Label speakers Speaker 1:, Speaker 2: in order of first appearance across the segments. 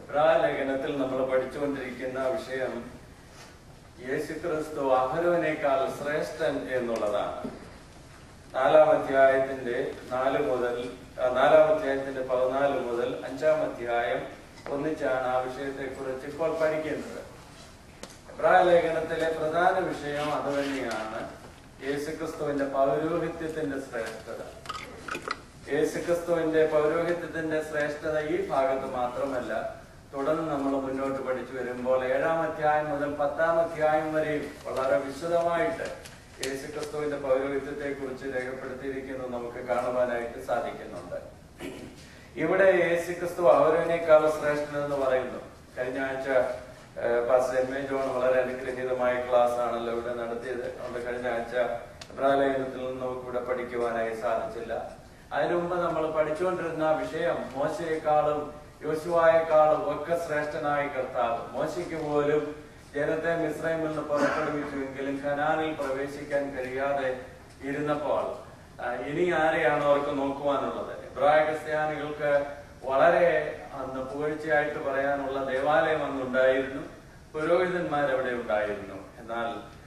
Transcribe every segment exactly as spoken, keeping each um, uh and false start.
Speaker 1: ലേഖനത്തിൽ നമ്മൾ പഠിച്ചുകൊണ്ടിരിക്കുന്ന വിഷയം യേശുക്രിസ്തു അഹരോനേക്കാൾ ശ്രേഷ്ഠൻ എന്നുള്ളതാണ്. നാലാം അധ്യായത്തിന്റെ നാല് മുതൽ നാലാം അധ്യായത്തിന്റെ പതിനാല് മുതൽ അഞ്ചാം അധ്യായം ഒന്നിച്ചാണ് ആ വിഷയത്തെ കുറിച്ച് ഇപ്പോൾ പഠിക്കുന്നത്. എബ്രായ ലേഖനത്തിലെ പ്രധാന വിഷയം അത് തന്നെയാണ്, യേശുക്രിസ്തുവിന്റെ പൗരോഹിത്യത്തിന്റെ ശ്രേഷ്ഠത. യേശുക്രിസ്തുവിന്റെ പൗരോഹിത്യത്തിന്റെ ശ്രേഷ്ഠത ഈ ഭാഗത്ത് മാത്രമല്ല, തുടർന്ന് നമ്മൾ മുന്നോട്ട് പഠിച്ചു വരുമ്പോൾ ഏഴാം അധ്യായം മുതൽ പത്താം അധ്യായം വരെയും വളരെ വിശദമായിട്ട് യേശുക്രിസ്തുവിന്റെ പൗരോഹിത്യത്തെ കുറിച്ച് രേഖപ്പെടുത്തിയിരിക്കുന്നത് നമുക്ക് കാണുവാനായിട്ട് സാധിക്കുന്നുണ്ട്. ഇവിടെ യേശുക്രിസ്തു അഹരോനേക്കാൾ ശ്രേഷ്ഠൻ എന്ന് പറയുന്നു. കഴിഞ്ഞ ആഴ്ച പാസ്റ്റർ എം എ ജോൺ വളരെ അനുഗ്രഹീതമായ ക്ലാസ് ആണല്ലോ ഇവിടെ നടത്തിയത്. അതുകൊണ്ട് കഴിഞ്ഞ ആഴ്ച എബ്രായ ലേഖനത്തിൽ നിന്ന് നമുക്ക് ഇവിടെ പഠിക്കുവാനായി സാധിച്ചില്ല. അതിനു മുമ്പ് നമ്മൾ പഠിച്ചുകൊണ്ടിരുന്ന വിഷയം മോശയെക്കാളും യോശുവയെക്കാളും ഒക്കെ ശ്രേഷ്ഠനായ കർത്താവ്. മോശയ്ക്ക് പോലും ജനത്തെ മിസ്രൈമിൽ നിന്ന് പുറപ്പെടുവിച്ചുവെങ്കിലും കനാനിൽ പ്രവേശിക്കാൻ കഴിയാതെ ഇരുന്നപ്പോൾ ഇനി ആരെയാണ് അവർക്ക് നോക്കുവാനുള്ളത്? എബ്രായ ക്രിസ്ത്യാനികൾക്ക് വളരെ അന്ന് പുകഴ്ചയായിട്ട് പറയാനുള്ള ദേവാലയം അന്നുണ്ടായിരുന്നു, പുരോഹിതന്മാരവിടെ ഉണ്ടായിരുന്നു. എന്നാൽ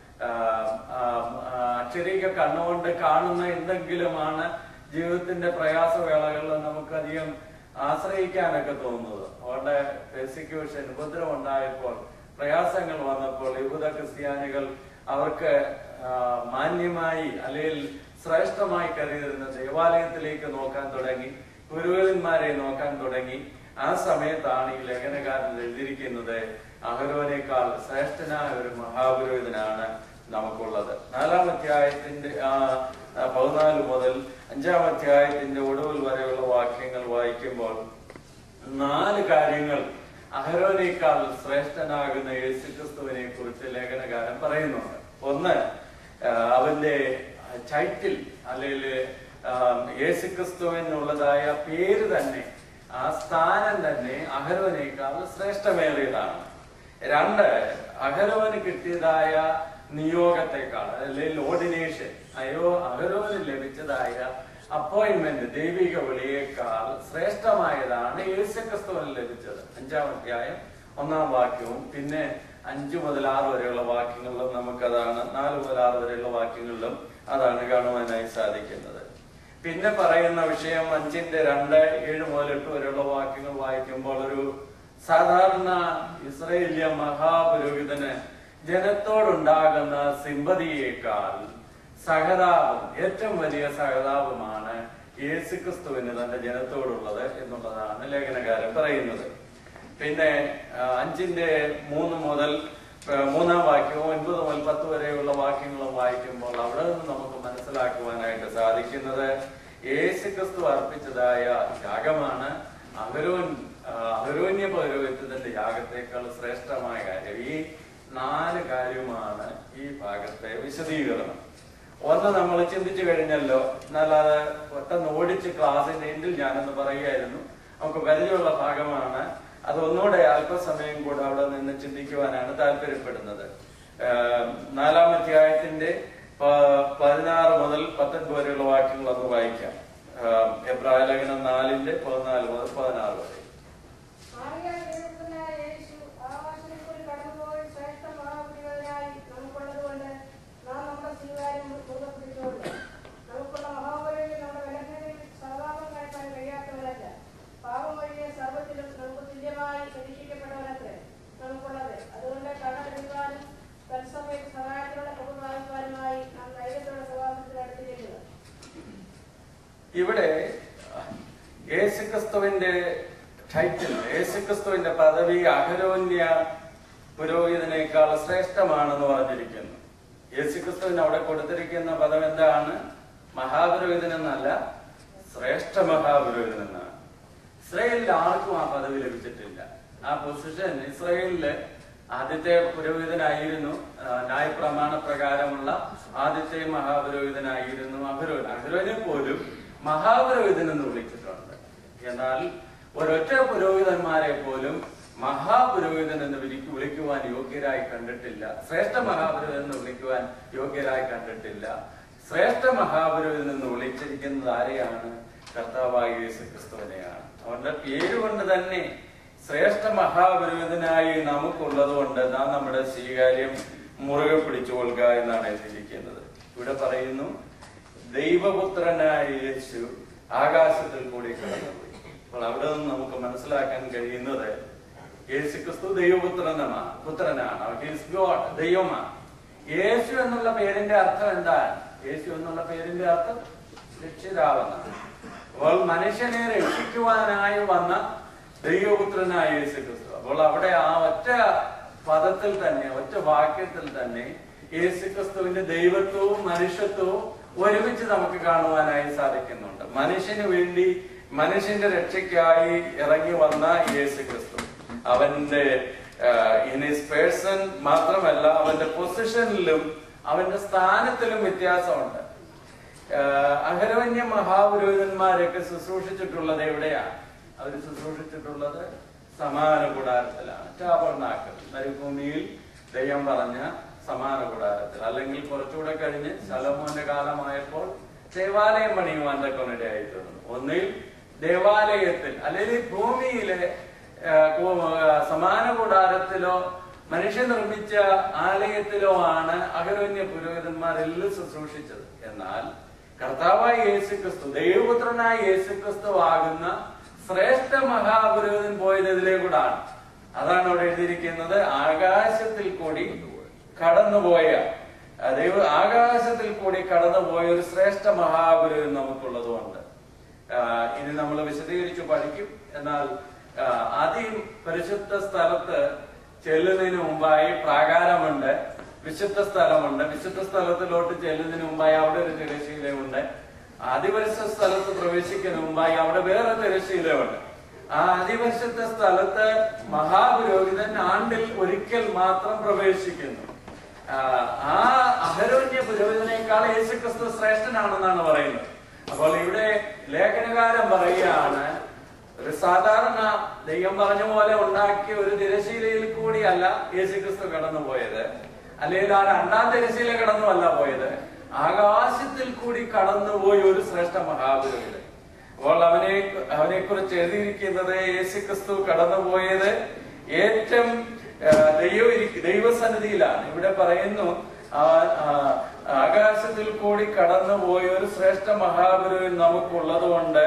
Speaker 1: അക്ഷരീക കണ്ണുകൊണ്ട് കാണുന്ന എന്തെങ്കിലുമാണ് ജീവിതത്തിന്റെ പ്രയാസവേളകളിൽ നമുക്കധികം ആശ്രയിക്കാനൊക്കെ തോന്നുന്നത്. അവരുടെ പെർസിക്യൂഷൻ, ഉപദ്രവം ഉണ്ടായപ്പോൾ, പ്രയാസങ്ങൾ വന്നപ്പോൾ യഹൂദ ക്രിസ്ത്യാനികൾ അവർക്ക് മാന്യമായി അല്ലെങ്കിൽ ശ്രേഷ്ഠമായി കരുതിയിരുന്ന ദേവാലയത്തിലേക്ക് നോക്കാൻ തുടങ്ങി, പുരോഹിതന്മാരെ നോക്കാൻ തുടങ്ങി. ആ സമയത്താണ് ഈ ലേഖനകാരൻ എഴുതിയിരിക്കുന്നത്, അഹരോനേക്കാൾ ശ്രേഷ്ഠനായ ഒരു മഹാപുരോഹിതനാണ് നമുക്കുള്ളത്. നാലാം അധ്യായത്തിന്റെ പതിനാല് മുതൽ അഞ്ചാം അധ്യായത്തിന്റെ ഒടുവിൽ വരെയുള്ള വാക്യങ്ങൾ വായിക്കുമ്പോൾ നാല് കാര്യങ്ങൾ അഹരോനേക്കാൾ ശ്രേഷ്ഠനാകുന്ന യേശുക്രിസ്തുവിനെ കുറിച്ച് ലേഖനകാരൻ പറയുന്നുണ്ട്. ഒന്ന്, അവന്റെ ടൈറ്റിൽ അല്ലെങ്കിൽ യേശുക്രിസ്തുവിനുള്ളതായ പേര് തന്നെ, ആ സ്ഥാനം തന്നെ അഹരോനേക്കാൾ ശ്രേഷ്ഠമേറിയതാണ്. രണ്ട്, അഹരോന് കിട്ടിയതായ നിയോഗത്തെക്കാൾ അല്ലെങ്കിൽ ഓർഡിനേഷൻ, അയ്യോ അഹരോന് ലഭിച്ചതായ അപ്പോയിന്റ്മെന്റ്, ദൈവിക വിളിയേക്കാൾ ശ്രേഷ്ഠമായതാണ് യേശുക്രിസ്തുവിന് ലഭിച്ചത്. അഞ്ചാം അധ്യായം ഒന്നാം വാക്യവും പിന്നെ അഞ്ചു മുതൽ ആറ് വരെയുള്ള വാക്യങ്ങളിലും നമുക്കതാണ്, നാല് മുതൽ ആറ് വരെയുള്ള വാക്യങ്ങളിലും അതാണ് കാണുവാനായി സാധിക്കുന്നത്. പിന്നെ പറയുന്ന വിഷയം അഞ്ചിന്റെ രണ്ട് ഏഴ് മുതൽ എട്ട് വരെയുള്ള വാക്യങ്ങൾ വായിക്കുമ്പോൾ ഒരു സാധാരണ ഇസ്രായേലിയ മഹാപുരോഹിതന് ജനത്തോടുണ്ടാകുന്ന സിമ്പതിയേക്കാൾ സഹതാപം, ഏറ്റവും വലിയ സഹതാപമാണ് യേശുക്രിസ്തുവിന് തന്റെ ജനത്തോടുള്ളത് എന്നുള്ളതാണ് ലേഖനകാരൻ പറയുന്നത്. പിന്നെ അഞ്ചിന്റെ മൂന്ന് മുതൽ മൂന്നാം വാക്യവും ഒൻപത് മുതൽ പത്ത് വരെയുള്ള വാക്യങ്ങളും വായിക്കുമ്പോൾ അവിടെ നിന്ന് നമുക്ക് മനസ്സിലാക്കുവാനായിട്ട് സാധിക്കുന്നത്, യേശുക്രിസ്തു അർപ്പിച്ചതായ യാഗമാണ് അഹരോൻ അഹരോന്യ പൗരോഹിത്യത്തിന്റെ യാഗത്തെക്കാൾ ശ്രേഷ്ഠമായ കാര്യം. ഈ നാല് കാര്യമാണ് ഈ ഭാഗത്തെ വിശദീകരണം. ഒന്ന് നമ്മൾ ചിന്തിച്ചു കഴിഞ്ഞല്ലോ, എന്നാൽ അത് പെട്ടെന്ന് ഓടിച്ച് ക്ലാസിന്റെ എൻഡിൽ ഞാനൊന്ന് പറയുകയായിരുന്നു. നമുക്ക് പരിചയമുള്ള ഭാഗമാണ്, അത് ഒന്നുകൂടെ അല്പസമയം കൂടെ അവിടെ നിന്ന് ചിന്തിക്കുവാനാണ് താല്പര്യപ്പെടുന്നത്. നാലാം അധ്യായത്തിന്റെ പതിനാറ് മുതൽ പത്തൊൻപത് വരെയുള്ള വാക്യങ്ങൾ ഒന്ന് വായിക്കാം. എബ്രായ ലേഖനം നാലിന്റെ പതിനാല് മുതൽ പതിനാറ് വരെ. ഇവിടെ യേശുക്രിസ്തുവിന്റെ ടൈറ്റിൽ, യേശുക്രിസ്തുവിന്റെ പദവി അഹരോന്യ പുരോഹിതനേക്കാൾ ശ്രേഷ്ഠമാണെന്ന് പറഞ്ഞിരിക്കുന്നു. യേശുക്രിസ്തുവിന് അവിടെ കൊടുത്തിരിക്കുന്ന പദം എന്താണ്? മഹാപുരോഹിതൻ എന്നല്ല, ശ്രേഷ്ഠ മഹാപുരോഹിതൻ എന്നാണ്. ഇസ്രായേലിൽ ആർക്കും ആ പദവി ലഭിച്ചിട്ടില്ല. ആ പൊസിഷൻ ഇസ്രായേലില് ആദ്യത്തെ പുരോഹിതനായിരുന്നു, ന്യായപ്രമാണ പ്രകാരമുള്ള ആദ്യത്തെ മഹാപുരോഹിതനായിരുന്നു അഹരോൻ. അഹരോനെ പോലും മഹാപുരോഹിതൻ എന്ന് വിളിച്ചിട്ടുണ്ട്. എന്നാൽ ഒരൊറ്റ പുരോഹിതന്മാരെ പോലും മഹാപുരോഹിതൻ എന്ന് വിളിക്കുവാൻ യോഗ്യരായി കണ്ടിട്ടില്ല. ശ്രേഷ്ഠ മഹാപുരോഹിതൻ എന്ന് വിളിക്കുവാൻ യോഗ്യരായി കണ്ടിട്ടില്ല. ശ്രേഷ്ഠ മഹാപുരോഹിതൻ എന്ന് വിളിച്ചിരിക്കുന്നത് ആരെയാണ്? കർത്താവായ യേശുക്രിസ്തുവിനെയാണ്. അവന്റെ പേരുകൊണ്ട് തന്നെ ശ്രേഷ്ഠ മഹാപുരോഹിതനായി നമുക്കുള്ളത് കൊണ്ട് നാം നമ്മുടെ സ്വീകാര്യം മുറുകെ പിടിച്ചുകൊള്ളുക എന്നാണ് എഴുതിയിരിക്കുന്നത്. ഇവിടെ പറയുന്നു, ദൈവപുത്രനായ യേശു ആകാശത്തിൽ കൂടി കടന്നുപോയി. അപ്പോൾ അവിടെ നിന്ന് നമുക്ക് മനസ്സിലാക്കാൻ കഴിയുന്നത് യേശുക്രിസ്തു ദൈവപുത്രനാണ് പുത്രനാണ് ഗോഡ്, ദൈവമാണ്. യേശു എന്നുള്ള പേരിന്റെ അർത്ഥം എന്താണ്? യേശു എന്നുള്ള പേരിന്റെ അർത്ഥം രക്ഷിതാവെന്നാണ്. അപ്പോൾ മനുഷ്യനെ രക്ഷിക്കുവാനായി വന്ന ദൈവപുത്രനായ യേശുക്രിസ്തു. അപ്പോൾ അവിടെ ആ ഒറ്റ പദത്തിൽ തന്നെ, ഒറ്റ വാക്യത്തിൽ തന്നെ യേശുക്രിസ്തുവിന്റെ ദൈവത്വവും മനുഷ്യത്വവും ഒരുമിച്ച് നമുക്ക് കാണുവാനായി സാധിക്കുന്നുണ്ട്. മനുഷ്യന് വേണ്ടി, മനുഷ്യന്റെ രക്ഷയ്ക്കായി ഇറങ്ങി വന്ന യേശുക്രിസ്തു അവന്റെ ഇൻ ഹിസ് പേഴ്സൺ മാത്രമല്ല, അവന്റെ പൊസിഷനിലും അവന്റെ സ്ഥാനത്തിലും വ്യത്യാസമുണ്ട്. അഹരോന്യ മഹാപുരോഹിതന്മാരൊക്കെ ശുശ്രൂഷിച്ചിട്ടുള്ളത് എവിടെയാണ്? അവർ ശുശ്രൂഷിച്ചിട്ടുള്ളത് സമാന കൂടാരത്തിലാണ്, ടാബർനാക്കിൾ, മരുഭൂമിയിൽ ദൈവം പറഞ്ഞ സമാന കൂടാരത്തിൽ. അല്ലെങ്കിൽ കുറച്ചുകൂടെ കഴിഞ്ഞ് ശലോമോന്റെ കാലമായപ്പോൾ ദേവാലയം പണിയുവാൻ തക്കനിടയായി തീർന്നു. ഒന്നിൽ ദേവാലയത്തിൽ അല്ലെങ്കിൽ ഭൂമിയിലെ സമാന കൂടാരത്തിലോ മനുഷ്യൻ നിർമ്മിച്ച ആലയത്തിലോ ആണ് അഹരോന്യ പുരോഹിതന്മാരെല്ലാം ശുശ്രൂഷിച്ചത്. എന്നാൽ കർത്താവായ യേശുക്രിസ്തു, ദൈവപുത്രനായ യേശുക്രിസ്തു ആകുന്ന ശ്രേഷ്ഠ മഹാപുരോഹിതൻ പോയത് ഇതിലേക്കൂടാണ്. അതാണ് അവിടെ എഴുതിയിരിക്കുന്നത്. ആകാശത്തിൽ കൂടി കടന്നുപോയ ദൈവ ആകാശത്തിൽ കൂടി കടന്നുപോയ ഒരു ശ്രേഷ്ഠ മഹാപുരോഹിതൻ നമുക്കുള്ളതുകൊണ്ട് ഇനി നമ്മൾ വിശദീകരിച്ചു പഠിക്കും. എന്നാൽ ആദ്യം പരിശുദ്ധ സ്ഥലത്ത് ചെല്ലുന്നതിന് മുമ്പായി പ്രാകാരമുണ്ട്, വിശുദ്ധ സ്ഥലമുണ്ട്. വിശുദ്ധ സ്ഥലത്തിലോട്ട് ചെല്ലുന്നതിന് മുമ്പായി അവിടെ ഒരു തിരശ്ശീലയുണ്ട്. അതിപരിശുദ്ധ സ്ഥലത്ത് പ്രവേശിക്കുന്ന മുമ്പായി അവിടെ വേറെ തിരശ്ശീലയുണ്ട്. ആ അതിപരിശുദ്ധ സ്ഥലത്ത് മഹാപുരോഹിതൻ ആണ്ടിൽ ഒരിക്കൽ മാത്രം പ്രവേശിക്കുന്നു. ആ അഹരോന്യ പുരോഹിതനേക്കാൾ യേശുക്രിസ്തു ശ്രേഷ്ഠനാണെന്നാണ് പറയുന്നത്. അപ്പോൾ ഇവിടെ ലേഖനകാരൻ പറയുകയാണ്, ഒരു സാധാരണ ദൈവം പറഞ്ഞ പോലെ ഉണ്ടാക്കിയ ഒരു തിരശ്ശീലയിൽ കൂടിയല്ല യേശുക്രിസ്തു കടന്നുപോയത്, അല്ലെങ്കിൽ ആ രണ്ടാം തിരശ്ശീല കടന്നുമല്ല പോയത്, ആകാശത്തിൽ കൂടി കടന്നുപോയ ഒരു ശ്രേഷ്ഠ മഹാപുരോഹിതൻ. അപ്പോൾ അവനെ അവനെ കുറിച്ച് എഴുതിയിരിക്കുന്നത് യേശുക്രിസ്തു കടന്നുപോയത് ഏറ്റവും ദൈവ ദൈവസന്നിധിയിലാണ്. ഇവിടെ പറയുന്നു, ആകാശത്തിൽ കൂടി കടന്നുപോയ ഒരു ശ്രേഷ്ഠ മഹാപുരോഹിതൻ നമുക്കുള്ളത് കൊണ്ട്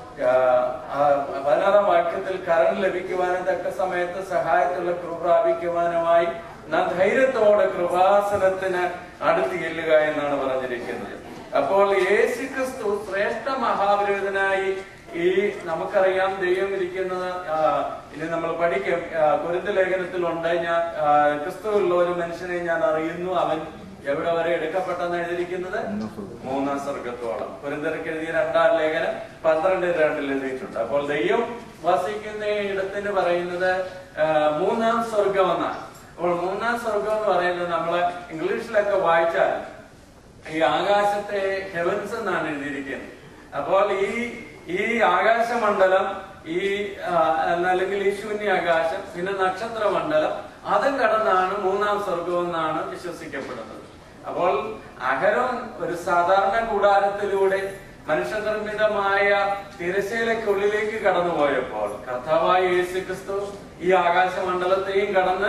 Speaker 1: പതിനാറാം വാക്യത്തിൽ കരം ലഭിക്കുവാനും തക്ക സമയത്ത് സഹായത്തുള്ള കൃപ പ്രാപിക്കുവാനുമായി നാം ധൈര്യത്തോടെ കൃപാസനത്തിന് അടുത്ത് ചെല്ലുക എന്നാണ് പറഞ്ഞിരിക്കുന്നത്. അപ്പോൾ യേശുക്രിസ്തു ശ്രേഷ്ഠ മഹാപുരോഹിതനായി ഈ നമുക്കറിയാം ദൈവം ഇരിക്കുന്നത്. ഇനി നമ്മൾ പഠിക്കും, കൊരിന്ത് ലേഖനത്തിലുണ്ട്, ഞാൻ ക്രിസ്തുവുള്ള ഒരു മനുഷ്യനെ ഞാൻ അറിയുന്നു, അവൻ എവിടെ വരെ എടുക്കപ്പെട്ടെന്ന് എഴുതിയിരിക്കുന്നത് മൂന്നാം സ്വർഗത്തോളം. കൊരിന്ത്യർക്ക് എഴുതിയ രണ്ടാം ലേഖനം പന്ത്രണ്ട് രണ്ടിൽ എഴുതിയിട്ടുണ്ട്. അപ്പോൾ ദൈവം വസിക്കുന്ന ഇടത്തിന് പറയുന്നത് മൂന്നാം സ്വർഗം എന്നാണ്. അപ്പോൾ മൂന്നാം സ്വർഗം എന്ന് പറയുന്നത് നമ്മള് ഇംഗ്ലീഷിലൊക്കെ വായിച്ചാൽ ഈ ആകാശത്തെ ഹെവൻസ് എന്നാണ് എഴുതിയിരിക്കുന്നത്. അപ്പോൾ ഈ ഈ ആകാശമണ്ഡലം, ഈ അല്ലെങ്കിൽ ഈ ശൂന്യാകാശം, പിന്നെ നക്ഷത്രമണ്ഡലം, അതും കടന്നാണ് മൂന്നാം സ്വർഗം എന്നാണ് വിശ്വസിക്കപ്പെടുന്നത്. അപ്പോൾ അഹരോൻ ഒരു സാധാരണ കൂടാരത്തിലൂടെ മനുഷ്യനിർമ്മിതമായ തിരശ്ശീലയ്ക്കുള്ളിലേക്ക് കടന്നുപോയപ്പോൾ കർത്താവായ യേശുക്രിസ്തു ഈ ആകാശമണ്ഡലത്തെയും കടന്ന്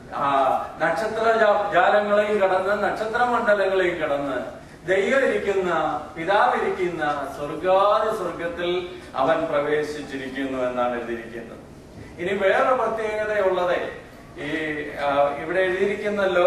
Speaker 1: നക്ഷത്ര ജാലങ്ങളെയും കടന്ന് നക്ഷത്രമണ്ഡലങ്ങളെയും കടന്ന് ദൈവം ഇരിക്കുന്ന പിതാവിരിക്കുന്ന സ്വർഗാദി സ്വർഗത്തിൽ അവൻ പ്രവേശിച്ചിരിക്കുന്നു എന്നാണ് എഴുതിയിരിക്കുന്നത്. ഇനി വേറെ പ്രത്യേകതയുള്ളത്, ഈ ഇവിടെ എഴുതിയിരിക്കുന്നല്ലോ,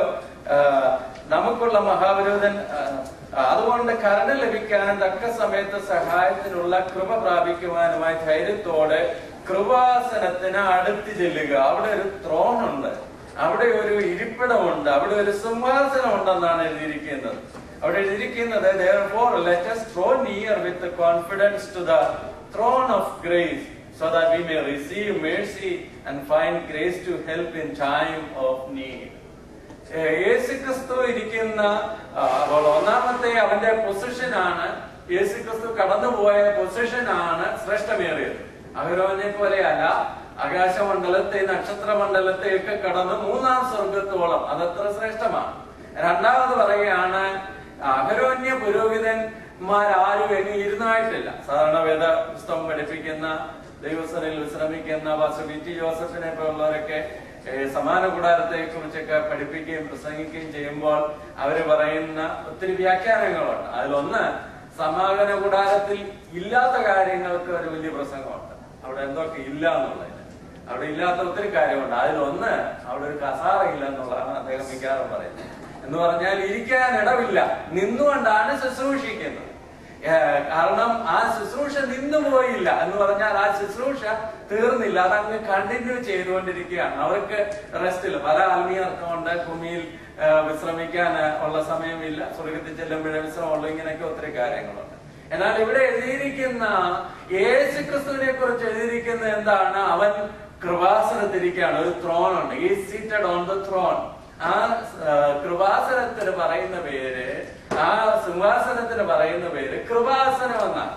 Speaker 1: നമുക്കുള്ള മഹാപുരോഹിതൻ അതുകൊണ്ട് കരുണ ലഭിക്കാനും തക്ക സമയത്ത് സഹായത്തിനുള്ള കൃപ പ്രാപിക്കുവാനുമായി ധൈര്യത്തോടെ കൃപാസനത്തിന് അടുത്ത് ചെല്ലുക. അവിടെ ഒരു ത്രോൺ ഉണ്ട്, അവിടെ ഒരു ഇരിപ്പിടമുണ്ട്, അവിടെ ഒരു സിംഹാസനം ഉണ്ടെന്നാണ് എഴുതിയിരിക്കുന്നത്. അവിടെ എഴുതിയിരിക്കുന്നത്, therefore let us draw near with confidence to the throne of grace so that we may receive mercy and find grace to help in time of need. യേശുക്രിസ്തു ഇരിക്കുന്ന അപ്പോൾ ഒന്നാമത്തെ അവന്റെ പൊസിഷനാണ്, യേശുക്രിസ്തു കടന്നുപോയ പൊസിഷനാണ് ശ്രേഷ്ഠമേറിയത്. അഹരോനെ പോലെയല്ല, ആകാശമണ്ഡലത്തെ നക്ഷത്രമണ്ഡലത്തെ ഒക്കെ കടന്ന് മൂന്നാം സ്വർഗത്തോളം, അതത്ര ശ്രേഷ്ഠമാണ്. രണ്ടാമത് പറയുകയാണ്, അഹരോന്യ പുരോഹിതന്മാരാരും എങ്ങും ഇരുന്നായിട്ടില്ല. സാധാരണ വേദ പുസ്തകം പഠിപ്പിക്കുന്ന ദൈവസനയിൽ വിശ്രമിക്കുന്ന പാസ്റ്റർ വി ടി ജോസഫിനെ പോലുള്ളവരൊക്കെ സമാന കൂടാരത്തെ കുറിച്ചൊക്കെ പഠിപ്പിക്കുകയും പ്രസംഗിക്കുകയും ചെയ്യുമ്പോൾ അവര് പറയുന്ന ഒത്തിരി വ്യാഖ്യാനങ്ങളുണ്ട്. അതിലൊന്ന്, സമാഗമന കൂടാരത്തിൽ ഇല്ലാത്ത കാര്യങ്ങൾക്ക് ഒരു വലിയ പ്രസംഗമുണ്ട്. അവിടെ എന്തൊക്കെ ഇല്ല എന്നുള്ളതിന് അവിടെ ഇല്ലാത്ത ഒത്തിരി കാര്യമുണ്ട്. അതിലൊന്ന്, അവിടെ ഒരു കസാറ ഇല്ല എന്നുള്ളതാണ് അദ്ദേഹം മിക്കവാറും പറയുന്നത്. എന്ന് പറഞ്ഞാൽ ഇരിക്കാൻ ഇടവില്ല, നിന്നുകൊണ്ടാണ് ശുശ്രൂഷിക്കുന്നത്. കാരണം ആ ശുശ്രൂഷ നിന്നു പോയില്ല എന്ന് പറഞ്ഞാൽ ആ ശുശ്രൂഷ തീർന്നില്ല, അതങ്ങ് കണ്ടിന്യൂ ചെയ്തുകൊണ്ടിരിക്കുകയാണ്. അവർക്ക് റെസ്റ്റ് ഇല്ല. പല ആത്മീയർക്കുണ്ട് ഭൂമിയിൽ വിശ്രമിക്കാൻ ഉള്ള സമയമില്ല, സ്വർഗത്തിൽ ചെല്ലുമ്പോഴേ വിശ്രമമുള്ളൂ, ഇങ്ങനെയൊക്കെ ഒത്തിരി കാര്യങ്ങളുണ്ട്. എന്നാൽ ഇവിടെ എഴുതിയിരിക്കുന്ന യേശു ക്രിസ്തുവിനെ കുറിച്ച് എഴുതിയിരിക്കുന്ന എന്താണ്? അവൻ കൃപാസനത്തിരിക്കുകയാണ്. ഒരു ത്രോൺ ഉണ്ട്. ഈ സീറ്റഡ് ഓൺ ദ ത്രോൺ. ആ കൃപാസനത്തിന് പറയുന്ന പേര്, ആ സിംഹാസനത്തിന് പറയുന്ന പേര് കൃപാസനം എന്നാണ്.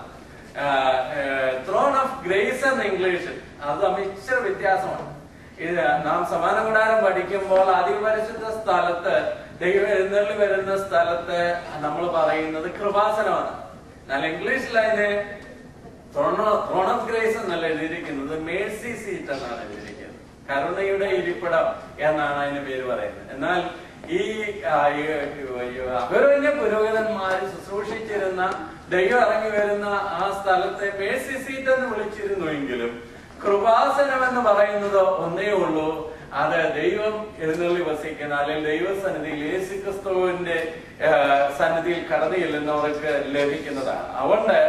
Speaker 1: ത്രോൺ ഓഫ് ഗ്രേസ് എന്ന് ഇംഗ്ലീഷിൽ. അത് തമ്മിൽ ഇച്ചിരി വ്യത്യാസമാണ്. ഇത് നാം സമാന കൂടാരം പഠിക്കുമ്പോൾ അതിപരിശുദ്ധ സ്ഥലത്ത്, ദൈവം എഴുന്നള്ളി വരുന്ന സ്ഥലത്ത് നമ്മൾ പറയുന്നത് കൃപാസനമാണ്. എന്നാൽ ഇംഗ്ലീഷിൽ അതിന് ത്രോൺ ഓഫ് ഗ്രേസ് എന്നല്ല എഴുതിയിരിക്കുന്നത്, മേഴ്സി സീറ്റ് എന്നാണ് എഴുതിയിരിക്കുന്നത്. കരുണയുടെ ഇരിപ്പിടം എന്നാണ് അതിന് പേര് പറയുന്നത്. എന്നാൽ ഈ അപരവന്യ പുരോഹിതന്മാര് ശുശ്രൂഷിച്ചിരുന്ന, ദൈവം ഇറങ്ങി വരുന്ന ആ സ്ഥലത്തെ മേഴ്സി സീറ്റ് എന്ന് വിളിച്ചിരുന്നുവെങ്കിലും കൃപാസനം എന്ന് പറയുന്നത് ഒന്നേ ഉള്ളൂ. അത് ദൈവം എഴുന്നള്ളി വസിക്കുന്ന, അല്ലെങ്കിൽ ദൈവസന്നിധിയിൽ യേശു ക്രിസ്തുവിന്റെ സന്നിധിയിൽ കടന്നു ചെല്ലുന്നവർക്ക് ലഭിക്കുന്നതാണ്. അതുകൊണ്ട്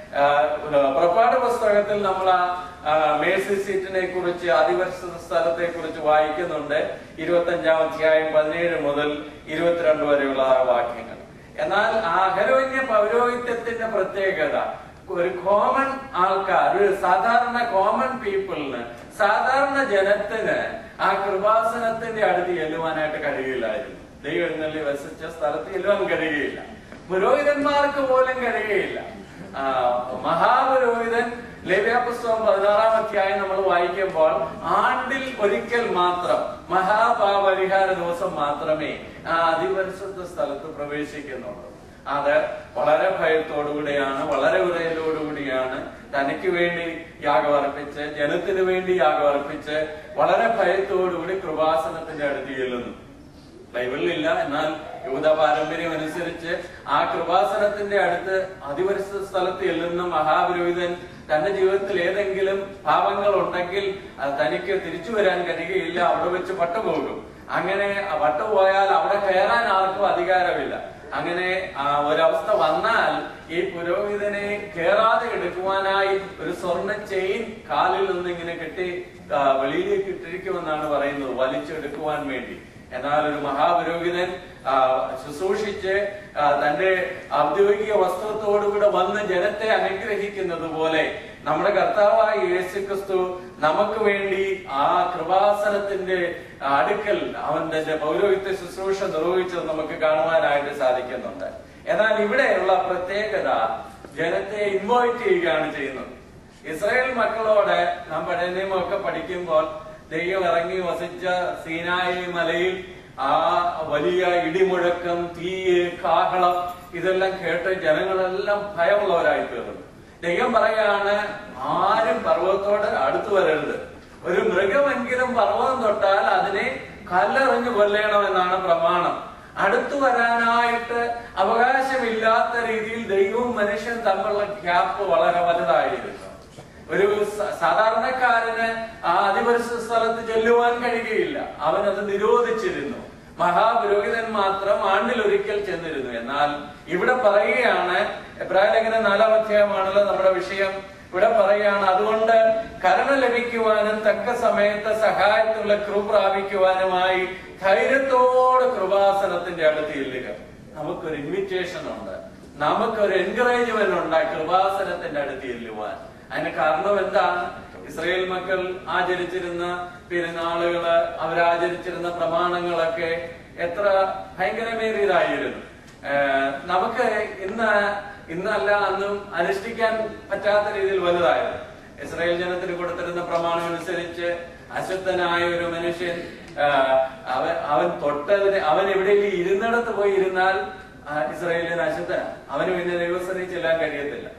Speaker 1: പുറപ്പാട് പുസ്തകത്തിൽ നമ്മൾ ആ മേഴ്സി സീറ്റിനെ കുറിച്ച്, അതിപരിശുദ്ധ സ്ഥലത്തെ കുറിച്ച് വായിക്കുന്നുണ്ട്. ഇരുപത്തി അഞ്ചാം അധ്യായം പതിനേഴ് മുതൽ ഇരുപത്തിരണ്ട് വരെയുള്ള വാക്യങ്ങൾ. എന്നാൽ അഹരോന്യ പൗരോഹിത്യത്തിന്റെ പ്രത്യേകത, ഒരു കോമൺ ആൾക്കാർ, ഒരു സാധാരണ കോമൺ പീപ്പിളിന്, സാധാരണ ജനത്തിന് ആ കൃപാസനത്തിന്റെ അടുത്ത് ചെല്ലുവാനായിട്ട് കഴിയില്ലായിരുന്നു. ദൈവം എഴുന്നള്ളി വസിച്ച സ്ഥലത്ത് ചെല്ലുവാൻ കഴിയുകയില്ല. പുരോഹിതന്മാർക്ക് പോലും കഴിയുകയില്ല. ആ മഹാപുരോഹിതൻ, ലേവ്യാപുസ്തകം പതിനാറാം അധ്യായം നമ്മൾ വായിക്കുമ്പോൾ ആണ്ടിൽ ഒരിക്കൽ മാത്രം, മഹാപാപരിഹാര ദിവസം മാത്രമേ ആ അതിപരിശുദ്ധ സ്ഥലത്ത് പ്രവേശിക്കുന്നുള്ളൂ. അത് വളരെ ഭയത്തോടുകൂടിയാണ്, വളരെ ഉറയലോടുകൂടിയാണ് തനിക്ക് വേണ്ടി യാഗമർപ്പിച്ച്, ജനത്തിന് വേണ്ടി യാഗമർപ്പിച്ച് വളരെ ഭയത്തോടുകൂടി കൃപാസനത്തിന്റെ അടുത്ത് ചെല്ലുന്നു. ബൈബിളിലില്ല, എന്നാൽ യൂദ പാരമ്പര്യം അനുസരിച്ച് ആ കൃപാസനത്തിന്റെ അടുത്ത് അതിപരിശുദ്ധ സ്ഥലത്ത് ചെല്ലുന്ന മഹാപുരോഹിതൻ തന്റെ ജീവിതത്തിൽ ഏതെങ്കിലും പാപങ്ങൾ ഉണ്ടെങ്കിൽ അത് തനിക്ക് തിരിച്ചു വരാൻ കഴിയുകയില്ല, അവിടെ വെച്ച് പട്ടുപോകും. അങ്ങനെ പട്ടുപോയാൽ അവിടെ കയറാൻ ആർക്കും അധികാരമില്ല. അങ്ങനെ ഒരവസ്ഥ വന്നാൽ ഈ പുരോഹിതനെ കേറാതെ എടുക്കുവാനായി ഒരു സ്വർണ്ണ ചെയിൻ കാലിൽ നിന്ന് ഇങ്ങനെ കെട്ടി വെളിയിലേക്ക് ഇട്ടിരിക്കുമെന്നാണ് പറയുന്നത്, വലിച്ചെടുക്കുവാൻ വേണ്ടി. എന്നാൽ ഒരു മഹാപുരോഹിതൻ ശുശ്രൂഷിച്ച് തന്റെ ഔദ്യോഗിക വസ്ത്രത്തോടുകൂടെ വന്ന് ജനത്തെ അനുഗ്രഹിക്കുന്നത് പോലെ നമ്മുടെ കർത്താവായ യേശു ക്രിസ്തു നമുക്ക് വേണ്ടി ആ കൃപാസനത്തിന്റെ അടുക്കൽ അവൻ തന്റെ പൗരോഹിത്യ ശുശ്രൂഷ നിർവഹിച്ചത് നമുക്ക് കാണുവാനായിട്ട് സാധിക്കുന്നുണ്ട്. എന്നാൽ ഇവിടെയുള്ള പ്രത്യേകത, ജനത്തെ ഇൻവൈറ്റ് ചെയ്യുകയാണ് ചെയ്യുന്നത്. ഇസ്രായേൽ മക്കളോട് നാം പഴയ നിയമമൊക്കെ പഠിക്കുമ്പോൾ ദൈവം ഇറങ്ങി വസിച്ച സീനായി മലയിൽ ആ വലിയ ഇടിമുഴക്കം, തീയ്, കാഹളം ഇതെല്ലാം കേട്ട് ജനങ്ങളെല്ലാം ഭയമുള്ളവരായി തീർന്നു. ദൈവം പറയാണ്, ആരും പർവ്വതത്തോട് അടുത്തു വരരുത്. ഒരു മൃഗമെങ്കിലും പർവ്വതം തൊട്ടാൽ അതിനെ കല്ലെറിഞ്ഞു കൊല്ലണമെന്നാണ് പ്രമാണം. അടുത്തു വരാനായിട്ട് അവകാശമില്ലാത്ത രീതിയിൽ ദൈവവും മനുഷ്യൻ തമ്മിലുള്ള ഗ്യാപ്പ് വളരെ വലുതായിരുന്നു. ഒരു സാധാരണക്കാരന് ആ അതിപരിശുദ്ധ സ്ഥലത്ത് ചെല്ലുവാൻ കഴിയുകയില്ല, അവനത് നിരോധിച്ചിരുന്നു. മഹാപുരോഹിതൻ മാത്രം ആണ്ടിൽ ഒരിക്കൽ ചെന്നിരുന്നു. എന്നാൽ ഇവിടെ പറയുകയാണ്, എബ്രായ ലേഖനം നാലാം അധ്യായമാണല്ലോ നമ്മുടെ വിഷയം. ഇവിടെ പറയുകയാണ്, അതുകൊണ്ട് കരുണ ലഭിക്കുവാനും തക്ക സമയത്ത് സഹായത്തിനുള്ള കൃപ പ്രാപിക്കുവാനുമായി ധൈര്യത്തോടെ കൃപാസനത്തിന്റെ അടുത്ത് ചെല്ലുക. നമുക്കൊരു ഇൻവിറ്റേഷൻ ഉണ്ട്, നമുക്കൊരു എൻകറേജ്മെന്റ് ഉണ്ട് കൃപാസനത്തിന്റെ അടുത്ത് ചെല്ലുവാൻ. അതിന് കാരണം എന്താണ്? ഇസ്രായേൽ മക്കൾ ആചരിച്ചിരുന്ന പെരുന്നാളുകള്, അവരാചരിച്ചിരുന്ന പ്രമാണങ്ങളൊക്കെ എത്ര ഭയങ്കരമേറിയതായിരുന്നു. നമുക്ക് ഇന്ന് ഇന്നല്ല അന്നും അനുഷ്ഠിക്കാൻ പറ്റാത്ത രീതിയിൽ വലുതായിരുന്നു. ഇസ്രായേൽ ജനത്തിന് കൊടുത്തിരുന്ന പ്രമാണം അനുസരിച്ച് അശുദ്ധനായ ഒരു മനുഷ്യൻ അവൻ അവൻ തൊട്ടതിന് അവൻ എവിടെയെങ്കിലും ഇരുന്നിടത്ത് പോയി ഇരുന്നാൽ ഇസ്രായേലിന് അശുദ്ധനാണ്, അവന് പിന്നെ ദൈവസന്നിധിയിൽ ചെല്ലാൻ കഴിയത്തില്ല.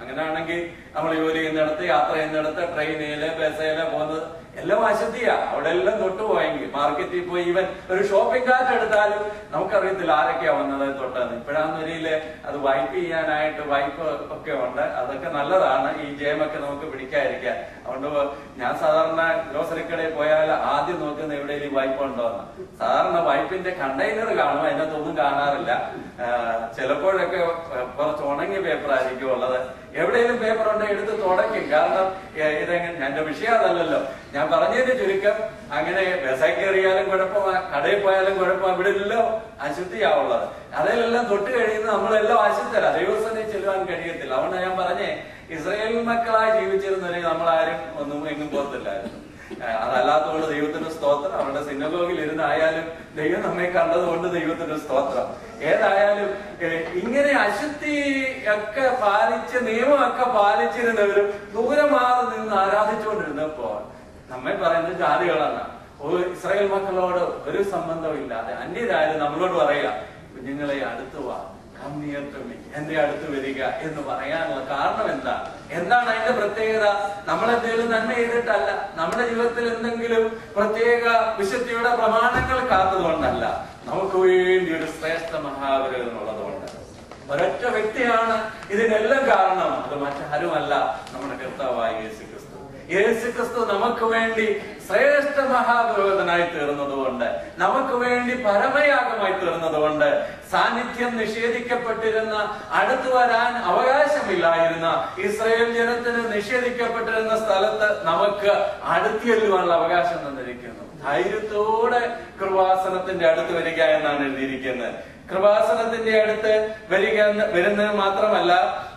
Speaker 1: അങ്ങനെയാണെങ്കിൽ നമ്മൾ ജോലി ചെയ്യുന്നിടത്ത്, യാത്ര ചെയ്യുന്നിടത്ത്, ട്രെയിനില്, ബസ്സില് പോകുന്നത് എല്ലാം അശുദ്ധിയാ. അവിടെ എല്ലാം തൊട്ടുപോയെങ്കിൽ മാർക്കറ്റിൽ പോയി ഈവൻ ഒരു ഷോപ്പിംഗ് കാർട്ട് എടുത്താലും നമുക്കറിയത്തില്ല ആരൊക്കെയാ വന്നത് തൊട്ടെന്ന്. ഇപ്പോഴാന്ന് വരിയില് അത് വൈപ്പ് ചെയ്യാനായിട്ട് വൈപ്പ് ഒക്കെ ഉണ്ട്. അതൊക്കെ നല്ലതാണ്, ഈ ജയമൊക്കെ നമുക്ക് പിടിക്കാതിരിക്കാൻ. അതുകൊണ്ട് ഞാൻ സാധാരണ ഗ്രോസറി കടയിൽ പോയാൽ ആദ്യം നോക്കുന്ന എവിടെയെങ്കിലും വൈപ്പ് ഉണ്ടോ എന്ന്. സാധാരണ വൈപ്പിന്റെ കണ്ടെയ്നർ കാണും, അതിനകത്തൊന്നും കാണാറില്ല. ചിലപ്പോഴൊക്കെ കുറച്ച് ഉണങ്ങിയ പേപ്പർ ആയിരിക്കും ഉള്ളത്. എവിടെയെങ്കിലും പേപ്പർ ഉണ്ടെങ്കിൽ എടുത്ത് തുടയ്ക്കും. കാരണം ഇതെങ്ങനെ, എന്റെ വിഷയം അതല്ലല്ലോ. ഞാൻ പറഞ്ഞതിന്റെ ചുരുക്കം, അങ്ങനെ ബസ്സിൽ കയറിയാലും കുഴപ്പമാ, കടയിൽ പോയാലും കുഴപ്പമാ, ഇവിടെ എല്ലാം അശുദ്ധിയാവുള്ളത്. അതിലെല്ലാം തൊട്ട് കഴിയുന്നത് നമ്മളെല്ലാം അശുദ്ധരാ, ദൈവസനെ ചെല്ലുവാൻ കഴിയത്തില്ല. അതുകൊണ്ട് ഞാൻ പറഞ്ഞേ, ഇസ്രായേൽ മക്കളായി ജീവിച്ചിരുന്നവരെ നമ്മളാരും ഒന്നും എങ്ങും പോകത്തില്ലായിരുന്നു. അതല്ലാത്തതുകൊണ്ട് ദൈവത്തിന്റെ സ്തോത്രം. അവരുടെ സിനഗോഗിൽ ഇരുന്നായാലും ദൈവം നമ്മെ കണ്ടതുകൊണ്ട് ദൈവത്തിന്റെ സ്തോത്രം. ഏതായാലും ഇങ്ങനെ അശുദ്ധി ഒക്കെ പാലിച്ച് നിയമമൊക്കെ പാലിച്ചിരുന്നവരും ദൂരെ മാറി നിന്ന് ആരാധിച്ചുകൊണ്ടിരുന്നപ്പോ നമ്മെ പറയുന്നത് ജാതികളാണ്. ഇസ്രായേൽ മക്കളോട് ഒരു സംബന്ധവും ഇല്ലാതെ അന്യരായാലും നമ്മളോട് പറയാ, കുഞ്ഞുങ്ങളെ അടുത്ത് വാ, എന്റെ അടുത്ത് വരിക എന്ന് പറയാനുള്ള കാരണം എന്താ? എന്താണ് അതിന്റെ പ്രത്യേകത? നമ്മളെന്തെങ്കിലും നന്മ ചെയ്തിട്ടല്ല, നമ്മുടെ ജീവിതത്തിൽ എന്തെങ്കിലും പ്രത്യേക വിശുദ്ധിയുടെ പ്രമാണങ്ങൾ കാത്തുകൊണ്ടല്ല, നമുക്ക് വേണ്ടി ഒരു ശ്രേഷ്ഠ മഹാപുരോഹിതൻ ഉള്ളതുകൊണ്ട്. ഒരൊറ്റ വ്യക്തിയാണ് ഇതിനെല്ലാം കാരണം. അത് മറ്റാരുമല്ല, നമ്മുടെ കർത്താവായ യേശു ക്രിസ്തു. യേശു ക്രിസ്തു നമുക്ക് വേണ്ടി ശ്രേഷ്ഠ മഹാപുരോഹിതനായി തീർന്നതുകൊണ്ട്, നമുക്ക് വേണ്ടി പരമയാഗമായി തീർന്നതുകൊണ്ട്, സാന്നിധ്യം നിഷേധിക്കപ്പെട്ടിരുന്ന, അടുത്തു വരാൻ അവകാശമില്ലായിരുന്ന ഇസ്രായേൽ ജനത്തിന് നിഷേധിക്കപ്പെട്ടിരുന്ന സ്ഥലത്ത് നമുക്ക് അടുത്തിയെല്ലുവാനുള്ള അവകാശം തന്നിരിക്കുന്നു. ധൈര്യത്തോടെ കൃപാസനത്തിന്റെ അടുത്ത് വരിക എന്നാണ് എഴുതിയിരിക്കുന്നത്. കൃപാസനത്തിന്റെ അടുത്ത് വരിക വരുന്നത് മാത്രമല്ല,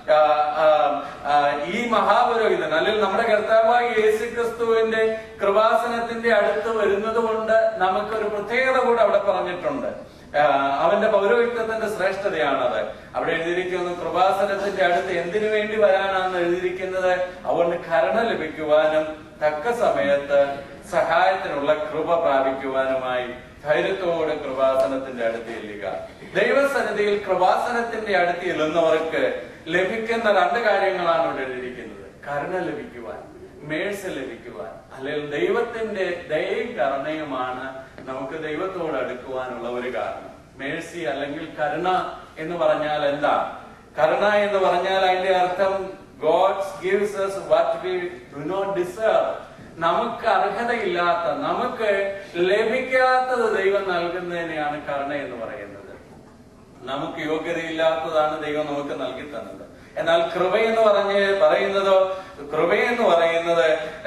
Speaker 1: ഈ മഹാപുരോഹിതൻ അല്ലെങ്കിൽ നമ്മുടെ കർത്താവായ യേശു ക്രിസ്തുവിന്റെ കൃപാസനത്തിന്റെ അടുത്ത് വരുന്നത് കൊണ്ട് നമുക്കൊരു പ്രത്യേകത കൂടെ അവിടെ പറഞ്ഞിട്ടുണ്ട്. അവന്റെ പൗരോഹിത്യത്തിന്റെ ശ്രേഷ്ഠതയാണത്. അവിടെ എഴുതിയിരിക്കുന്നു, കൃപാസനത്തിന്റെ അടുത്ത് എന്തിനു വേണ്ടി വരാനാണ് എഴുതിയിരിക്കുന്നത്? അതുകൊണ്ട് കരുണ ലഭിക്കുവാനും തക്ക സമയത്ത് സഹായത്തിനുള്ള കൃപ പ്രാപിക്കുവാനുമായി ധൈര്യത്തോടെ കൃപാസനത്തിന്റെ അടുത്ത് ചെല്ലുക. ദൈവസന്നിധിയിൽ കൃപാസനത്തിന്റെ അടുത്ത് ചെല്ലുന്നവർക്ക് ലഭിക്കുന്ന രണ്ട് കാര്യങ്ങളാണ് ഇവിടെ എഴുതിയിരിക്കുന്നത്. കരുണ ലഭിക്കുവാൻ, മേഴ്സ ലഭിക്കുവാൻ. അല്ലെങ്കിൽ ദൈവത്തിന്റെ ദയയും കരുണയുമാണ് നമുക്ക് ദൈവത്തോട് അടുക്കുവാനുള്ള ഒരു കാരണം. മേഴ്സി അല്ലെങ്കിൽ കരുണ എന്ന് പറഞ്ഞാൽ എന്താ? കരുണ എന്ന് പറഞ്ഞാൽ അതിന്റെ അർത്ഥം God gives us what we do not deserve. നമുക്ക് അർഹതയില്ലാത്ത, നമുക്ക് ലഭിക്കാത്തത് ദൈവം നൽകുന്നതിനെയാണ് കരുണ എന്ന് പറയുന്നത്. നമുക്ക് യോഗ്യതയില്ലാത്തതാണ് ദൈവം നമുക്ക് നൽകി തന്നത്. എന്നാൽ കൃപ എന്ന് പറഞ്ഞ് പറയുന്നതോ, കൃപ എന്ന് പറയുന്നത്,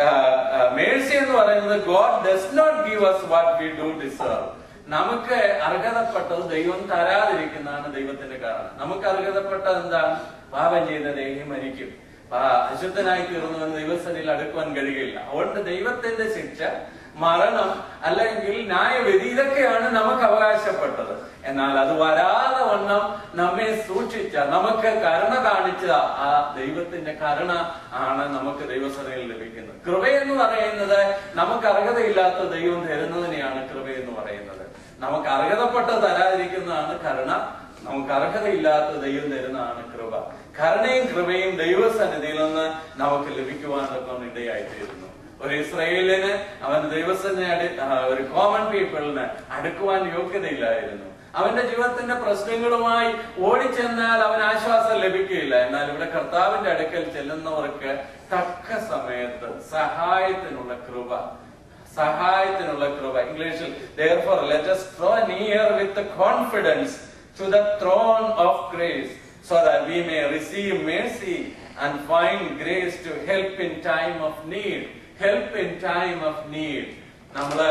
Speaker 1: മേഴ്സി എന്ന് പറയുന്നത്, God does not give us what we do deserve. നമുക്ക് അർഹതപ്പെട്ടത് ദൈവം തരാതിരിക്കുന്നതാണ് ദൈവത്തിന്റെ കാരണം. നമുക്ക് അർഹതപ്പെട്ടത് എന്താണ്? പാപം ചെയ്ത ദേഹി മരിക്കും, അശുദ്ധനായി തീർന്നുവെന്ന് ദൈവസന്നിധിയിൽ അടുക്കുവാൻ കഴിയില്ല. അതുകൊണ്ട് ദൈവത്തിന്റെ ശിക്ഷ, മരണം അല്ലെങ്കിൽ ന്യായവിധി, ഇതൊക്കെയാണ് നമുക്ക് അവകാശപ്പെട്ടത്. എന്നാൽ അത് വരാതെ വണ്ണം നമ്മെ സൂക്ഷിച്ച, നമുക്ക് കരുണ കാണിച്ച ആ ദൈവത്തിന്റെ കരുണ ആണ് നമുക്ക് ദൈവസന്നിധിയിൽ ലഭിക്കുന്നത്. കൃപയെന്ന് പറയുന്നത് നമുക്ക് അർഹതയില്ലാത്ത ദൈവം തരുന്നതിനെയാണ് കൃപയെന്ന് പറയുന്നത്. നമുക്ക് അർഹതപ്പെട്ട തരാതിരിക്കുന്നതാണ് കരുണ, നമുക്ക് അർഹതയില്ലാത്ത ദൈവം തരുന്നതാണ് കൃപ. കരുണയും കൃപയും ദൈവസന്നിധിയിൽ നിന്ന് നമുക്ക് ലഭിക്കുവാനൊക്കെ ഇടയായിത്തീരുന്നു. ഒരു ഇസ്രായേലിന് അവൻ ദൈവസന്നിധി, ഒരു കോമൺ പീപ്പിളിന് അടുക്കുവാൻ യോഗ്യതയില്ലായിരുന്നു. അവന്റെ ജീവിതത്തിന്റെ പ്രശ്നങ്ങളുമായി ഓടിച്ചെന്നാൽ അവന് ആശ്വാസം ലഭിക്കുകയില്ല. എന്നാൽ ഇവിടെ കർത്താവിന്റെ അടുക്കൽ ചെല്ലുന്നവർക്ക് തക്ക സമയത്ത് സഹായത്തിനുള്ള കൃപ, സഹായത്തിനുള്ള കൃപ. ഇംഗ്ലീഷിൽ therefore let us draw near with confidence to the throne of grace so that we may receive mercy and find grace to help in time of need. Help in time of need. നമ്മള്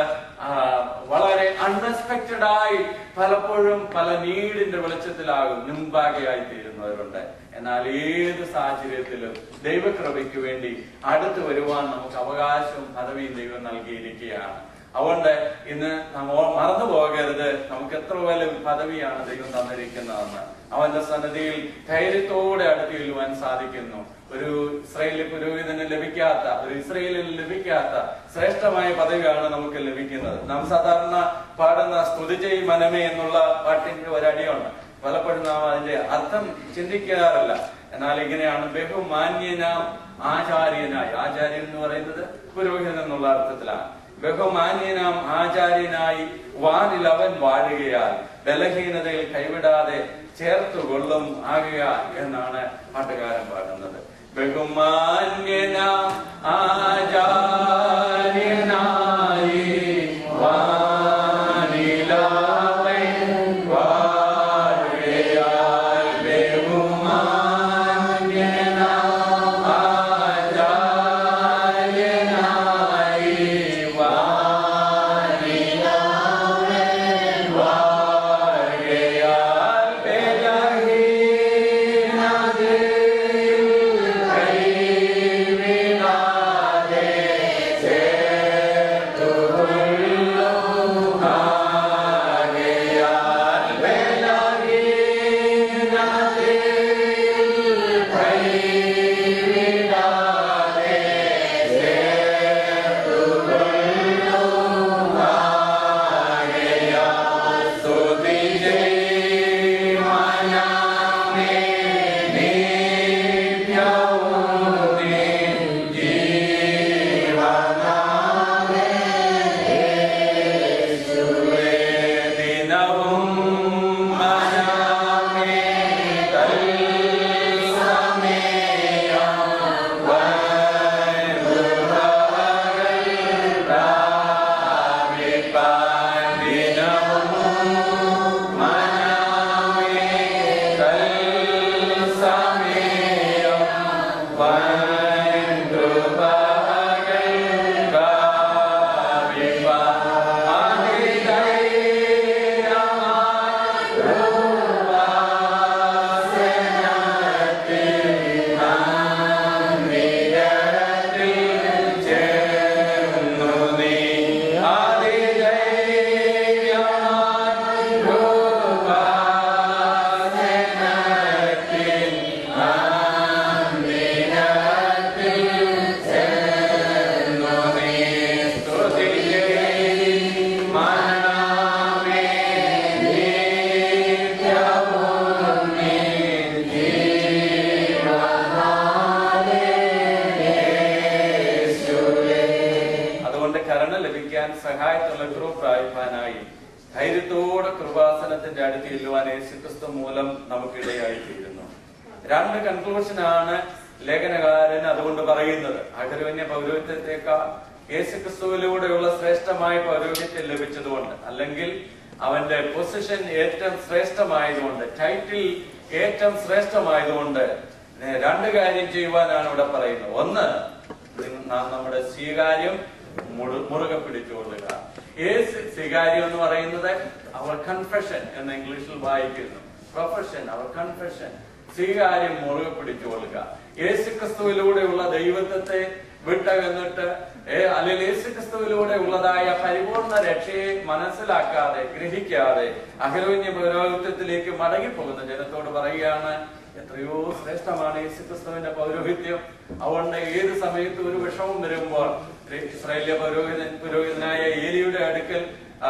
Speaker 1: വളരെ unexpected ആയി പലപ്പോഴും പല നീഡിന്റെ വെളിച്ചത്തിലാകും മുൻപാകെയായി തീരുന്നവരുണ്ട്. എന്നാൽ ഏത് സാഹചര്യത്തിലും ദൈവകൃപയ്ക്ക് വേണ്ടി അടുത്ത് വരുവാൻ നമുക്ക് അവകാശവും പദവിയും ദൈവം നൽകിയിരിക്കുകയാണ്. അതുകൊണ്ട് ഇന്ന് നമ്മൾ മറന്നു പോകരുത്, നമുക്ക് എത്ര വലിയ പദവിയാണ് ദൈവം തന്നിരിക്കുന്നതെന്ന്. അവന്റെ സന്നിധിയിൽ ധൈര്യത്തോടെ അടുത്ത് ചെല്ലുവാൻ സാധിക്കുന്നു. ഒരു ഇസ്രായേലി പുരോഹിതന് ലഭിക്കാത്ത, ഒരു ഇസ്രായേലിന് ലഭിക്കാത്ത ശ്രേഷ്ഠമായ പദവിയാണ് നമുക്ക് ലഭിക്കുന്നത്. നാം സാധാരണ പാടുന്ന സ്തുതി ചെയ് മനമേ എന്നുള്ള പാട്ടിന്റെ ഒരടിയുണ്ട്. പലപ്പോഴും നാം അതിന്റെ അർത്ഥം ചിന്തിക്കാറില്ല. എന്നാൽ ഇങ്ങനെയാണ് ബഹുമാന്യനാം ആചാര്യനായി. ആചാര്യൻ എന്ന് പറയുന്നത് പുരോഹിതൻ എന്നുള്ള അർത്ഥത്തിലാണ്. ബഹുമാന്യനാം ആചാര്യനായി വാനിൽ അവൻ വാഴുകയാൽ ബലഹീനതയിൽ കൈവിടാതെ ചേർത്തുകൊള്ളും ആകുകയാൽ എന്നാണ് പാട്ടുകാരൻ പാടുന്നത്. ബഹുമാന്യനാം ആചാര്യനായി സഹായത്തുള്ള ഗ്രൂപ്പ് പ്രാപിക്കാനായി ധൈര്യത്തോടെ കൃപാസനത്തിന്റെ അടുത്ത് ചെല്ലുവാൻ യേശുക്രിസ്തു മൂലം നമുക്കിടയായി തീരുന്നു. രണ്ട് കൺക്ലൂഷനാണ് ലേഖനകാരൻ അതുകൊണ്ട് പറയുന്നത്. അഗരവന്യ പൗരോഹിത്യത്തെക്കാൾ യേശുക്രിസ്തുവിലൂടെയുള്ള ശ്രേഷ്ഠമായ പൗരോഹിത്യം ലഭിച്ചതുകൊണ്ട്, അല്ലെങ്കിൽ അവന്റെ പൊസിഷൻ ഏറ്റവും ശ്രേഷ്ഠമായതുകൊണ്ട്, ടൈറ്റിൽ ഏറ്റവും ശ്രേഷ്ഠമായതുകൊണ്ട് രണ്ട് കാര്യം ചെയ്യുവാനാണ് ഇവിടെ പറയുന്നത്. ഒന്ന്, നാം നമ്മുടെ സ്വീകാര്യം മുറുകെ പിടിച്ചുകൊള്ളുക. ഏത് സ്വീകാര്യം എന്ന് പറയുന്നത് അവർ കൺഫെഷൻ എന്ന് ഇംഗ്ലീഷിൽ വായിക്കുന്നു. പ്രൊഫഷൻ, അവർ കൺഫെഷൻ, സ്വീകാര്യം മുറുകെ പിടിച്ചുകൊള്ളുക. യേശുക്രിസ്തുവിലൂടെയുള്ള ദൈവത്വത്തെ വിട്ടകന്നിട്ട് അല്ലെങ്കിൽ യേശുക്രിസ്തുവിലൂടെ ഉള്ളതായ പരിപൂർണ രക്ഷയെ മനസ്സിലാക്കാതെ ഗ്രഹിക്കാതെ അഹരോന്യ പൗരോഹിത്യത്തിലേക്ക് മടങ്ങിപ്പോകുന്ന ജനത്തോട് പറയുകയാണ്, എത്രയോ ശ്രേഷ്ഠമാണ് യേശുക്രിസ്തുവിന്റെ പൗരോഹിത്യം. അതുകൊണ്ട് ഏത് സമയത്ത് ഒരു വിഷമം വരുമ്പോൾ ഇസ്രായേലിയ പൗരോഹിതൻ പുരോഹിതനായ ഏലിയുടെ അടുക്കൽ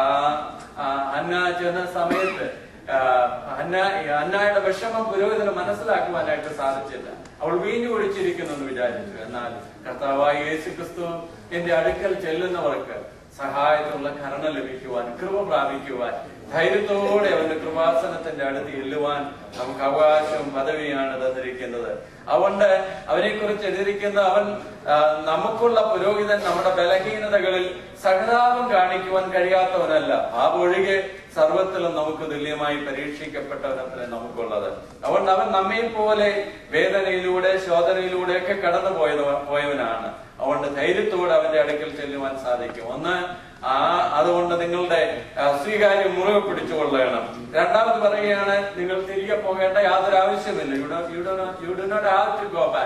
Speaker 1: അന്ന ചെന്ന സമയത്ത് അന്ന അന്നയുടെ വിഷമം പുരോഹിതന് മനസ്സിലാക്കുവാനായിട്ട് സാധിച്ചില്ല. അവൾ വീഞ്ഞു കുടിച്ചിരിക്കുന്നു എന്ന് വിചാരിച്ചു. എന്നാൽ കർത്താവായ യേശുക്രിസ്തു എന്റെ അടുക്കൽ ചെല്ലുന്നവർക്ക് സഹായത്തിനുള്ള കരുണ ലഭിക്കുവാൻ, കൃപ പ്രാപിക്കുവാൻ, ധൈര്യത്തോടെ അവന്റെ കൃപാസനത്തിന്റെ അടുത്ത് ചെല്ലുവാൻ നമുക്ക് അവകാശവും പദവിയാണ് തന്നിരിക്കുന്നത്. അതുകൊണ്ട് അവനെ കുറിച്ച് എഴുതിയിരിക്കുന്ന അവൻ നമുക്കുള്ള പുരോഹിതൻ നമ്മുടെ ബലഹീനതകളിൽ സഹതാപം കാണിക്കുവാൻ കഴിയാത്തവനല്ല, പാപൊഴികെ സർവത്തിലും നമുക്ക് തുല്യമായി പരീക്ഷിക്കപ്പെട്ടവനത്രേ നമുക്കുള്ളത്. അതുകൊണ്ട് അവൻ നമ്മെ പോലെ വേദനയിലൂടെ ശോധനയിലൂടെ ഒക്കെ കടന്നു പോയത് പോയവനാണ്. അതുകൊണ്ട് ധൈര്യത്തോടെ അവന്റെ അടുക്കൽ ചെല്ലുവാൻ സാധിക്കും. ഒന്ന്, ആ അതുകൊണ്ട് നിങ്ങളുടെ സ്വീകാര്യം മുറുകെ പിടിച്ചുകൊള്ളണം. രണ്ടാമത് പറയുകയാണ്, നിങ്ങൾ തിരികെ പോകേണ്ട യാതൊരു ആവശ്യമില്ല. You do you do not have to go back.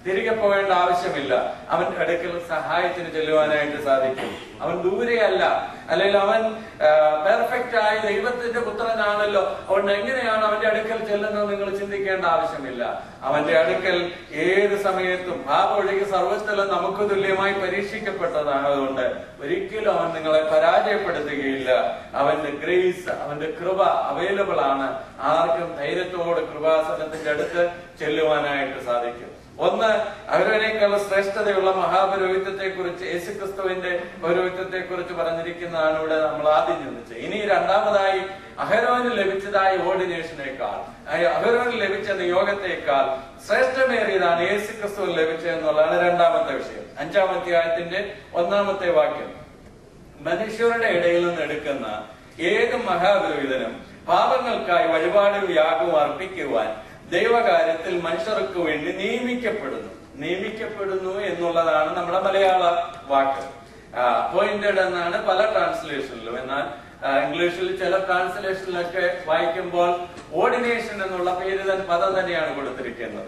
Speaker 1: തിരികെ പോകേണ്ട ആവശ്യമില്ല. അവന്റെ അടുക്കൽ സഹായത്തിന് ചെല്ലുവാനായിട്ട് സാധിക്കും. അവൻ ദൂരെയല്ല, അല്ലെങ്കിൽ അവൻ പെർഫെക്റ്റ് ആയ ദൈവത്തിന്റെ പുത്രനാണല്ലോ, അതുകൊണ്ട് എങ്ങനെയാണ് അവന്റെ അടുക്കൽ ചെല്ലുന്നത് നിങ്ങൾ ചിന്തിക്കേണ്ട ആവശ്യമില്ല. അവന്റെ അടുക്കൽ ഏത് സമയത്തും പാപം ഒഴികെ സർവ്വസ്ഥലം നമുക്ക് തുല്യമായി പരീക്ഷിക്കപ്പെട്ടതായതുകൊണ്ട് ഒരിക്കലും അവൻ നിങ്ങളെ പരാജയപ്പെടുത്തുകയില്ല. അവന്റെ ഗ്രേസ്, അവന്റെ കൃപ അവൈലബിൾ ആണ്. ആർക്കും ധൈര്യത്തോട് കൃപാസനത്തിന്റെ അടുത്ത് ചെല്ലുവാനായിട്ട് സാധിക്കും. ഒന്ന്, അവരേക്കാളും ശ്രേഷ്ഠതയുള്ള മഹാപുരോഹിത്വത്തെ കുറിച്ച്, യേശുക്രിസ്തുവിന്റെ പൗരോഹിത്വത്തെ കുറിച്ച് പറഞ്ഞിരിക്കുന്നതാണ് ഇവിടെ നമ്മൾ ആദ്യം ചിന്തിച്ചത്. ഇനി രണ്ടാമതായി അഹരോന് ലഭിച്ചതായ ഓർഡിനേഷനേക്കാൾ, അഹരോന് ലഭിച്ച നിയോഗത്തെക്കാൾ ശ്രേഷ്ഠമേറിയതാണ് യേശുക്രിസ്തുവിന് ലഭിച്ചത് എന്നുള്ളതാണ് രണ്ടാമത്തെ വിഷയം. അഞ്ചാം അധ്യായത്തിന്റെ ഒന്നാമത്തെ വാക്യം, മനുഷ്യരുടെ ഇടയിൽ നിന്ന് എടുക്കുന്ന ഏത് മഹാപുരോഹിതനും പാപങ്ങൾക്കായി വഴിപാടും യാഗവും അർപ്പിക്കുവാൻ ദൈവകാര്യത്തിൽ മനുഷ്യർക്ക് വേണ്ടി നിയമിക്കപ്പെടുന്നു. നിയമിക്കപ്പെടുന്നു എന്നുള്ളതാണ് നമ്മുടെ മലയാള വാക്ക്. അപ്പോയിന്റഡ് എന്നാണ് പല ട്രാൻസ്ലേഷനിലും. എന്നാൽ ഇംഗ്ലീഷിൽ ചില ട്രാൻസ്ലേഷനിലൊക്കെ വായിക്കുമ്പോൾ ഓർഡിനേഷൻ എന്നുള്ള പേര് തന്നെ പദം തന്നെയാണ് കൊടുത്തിരിക്കുന്നത്.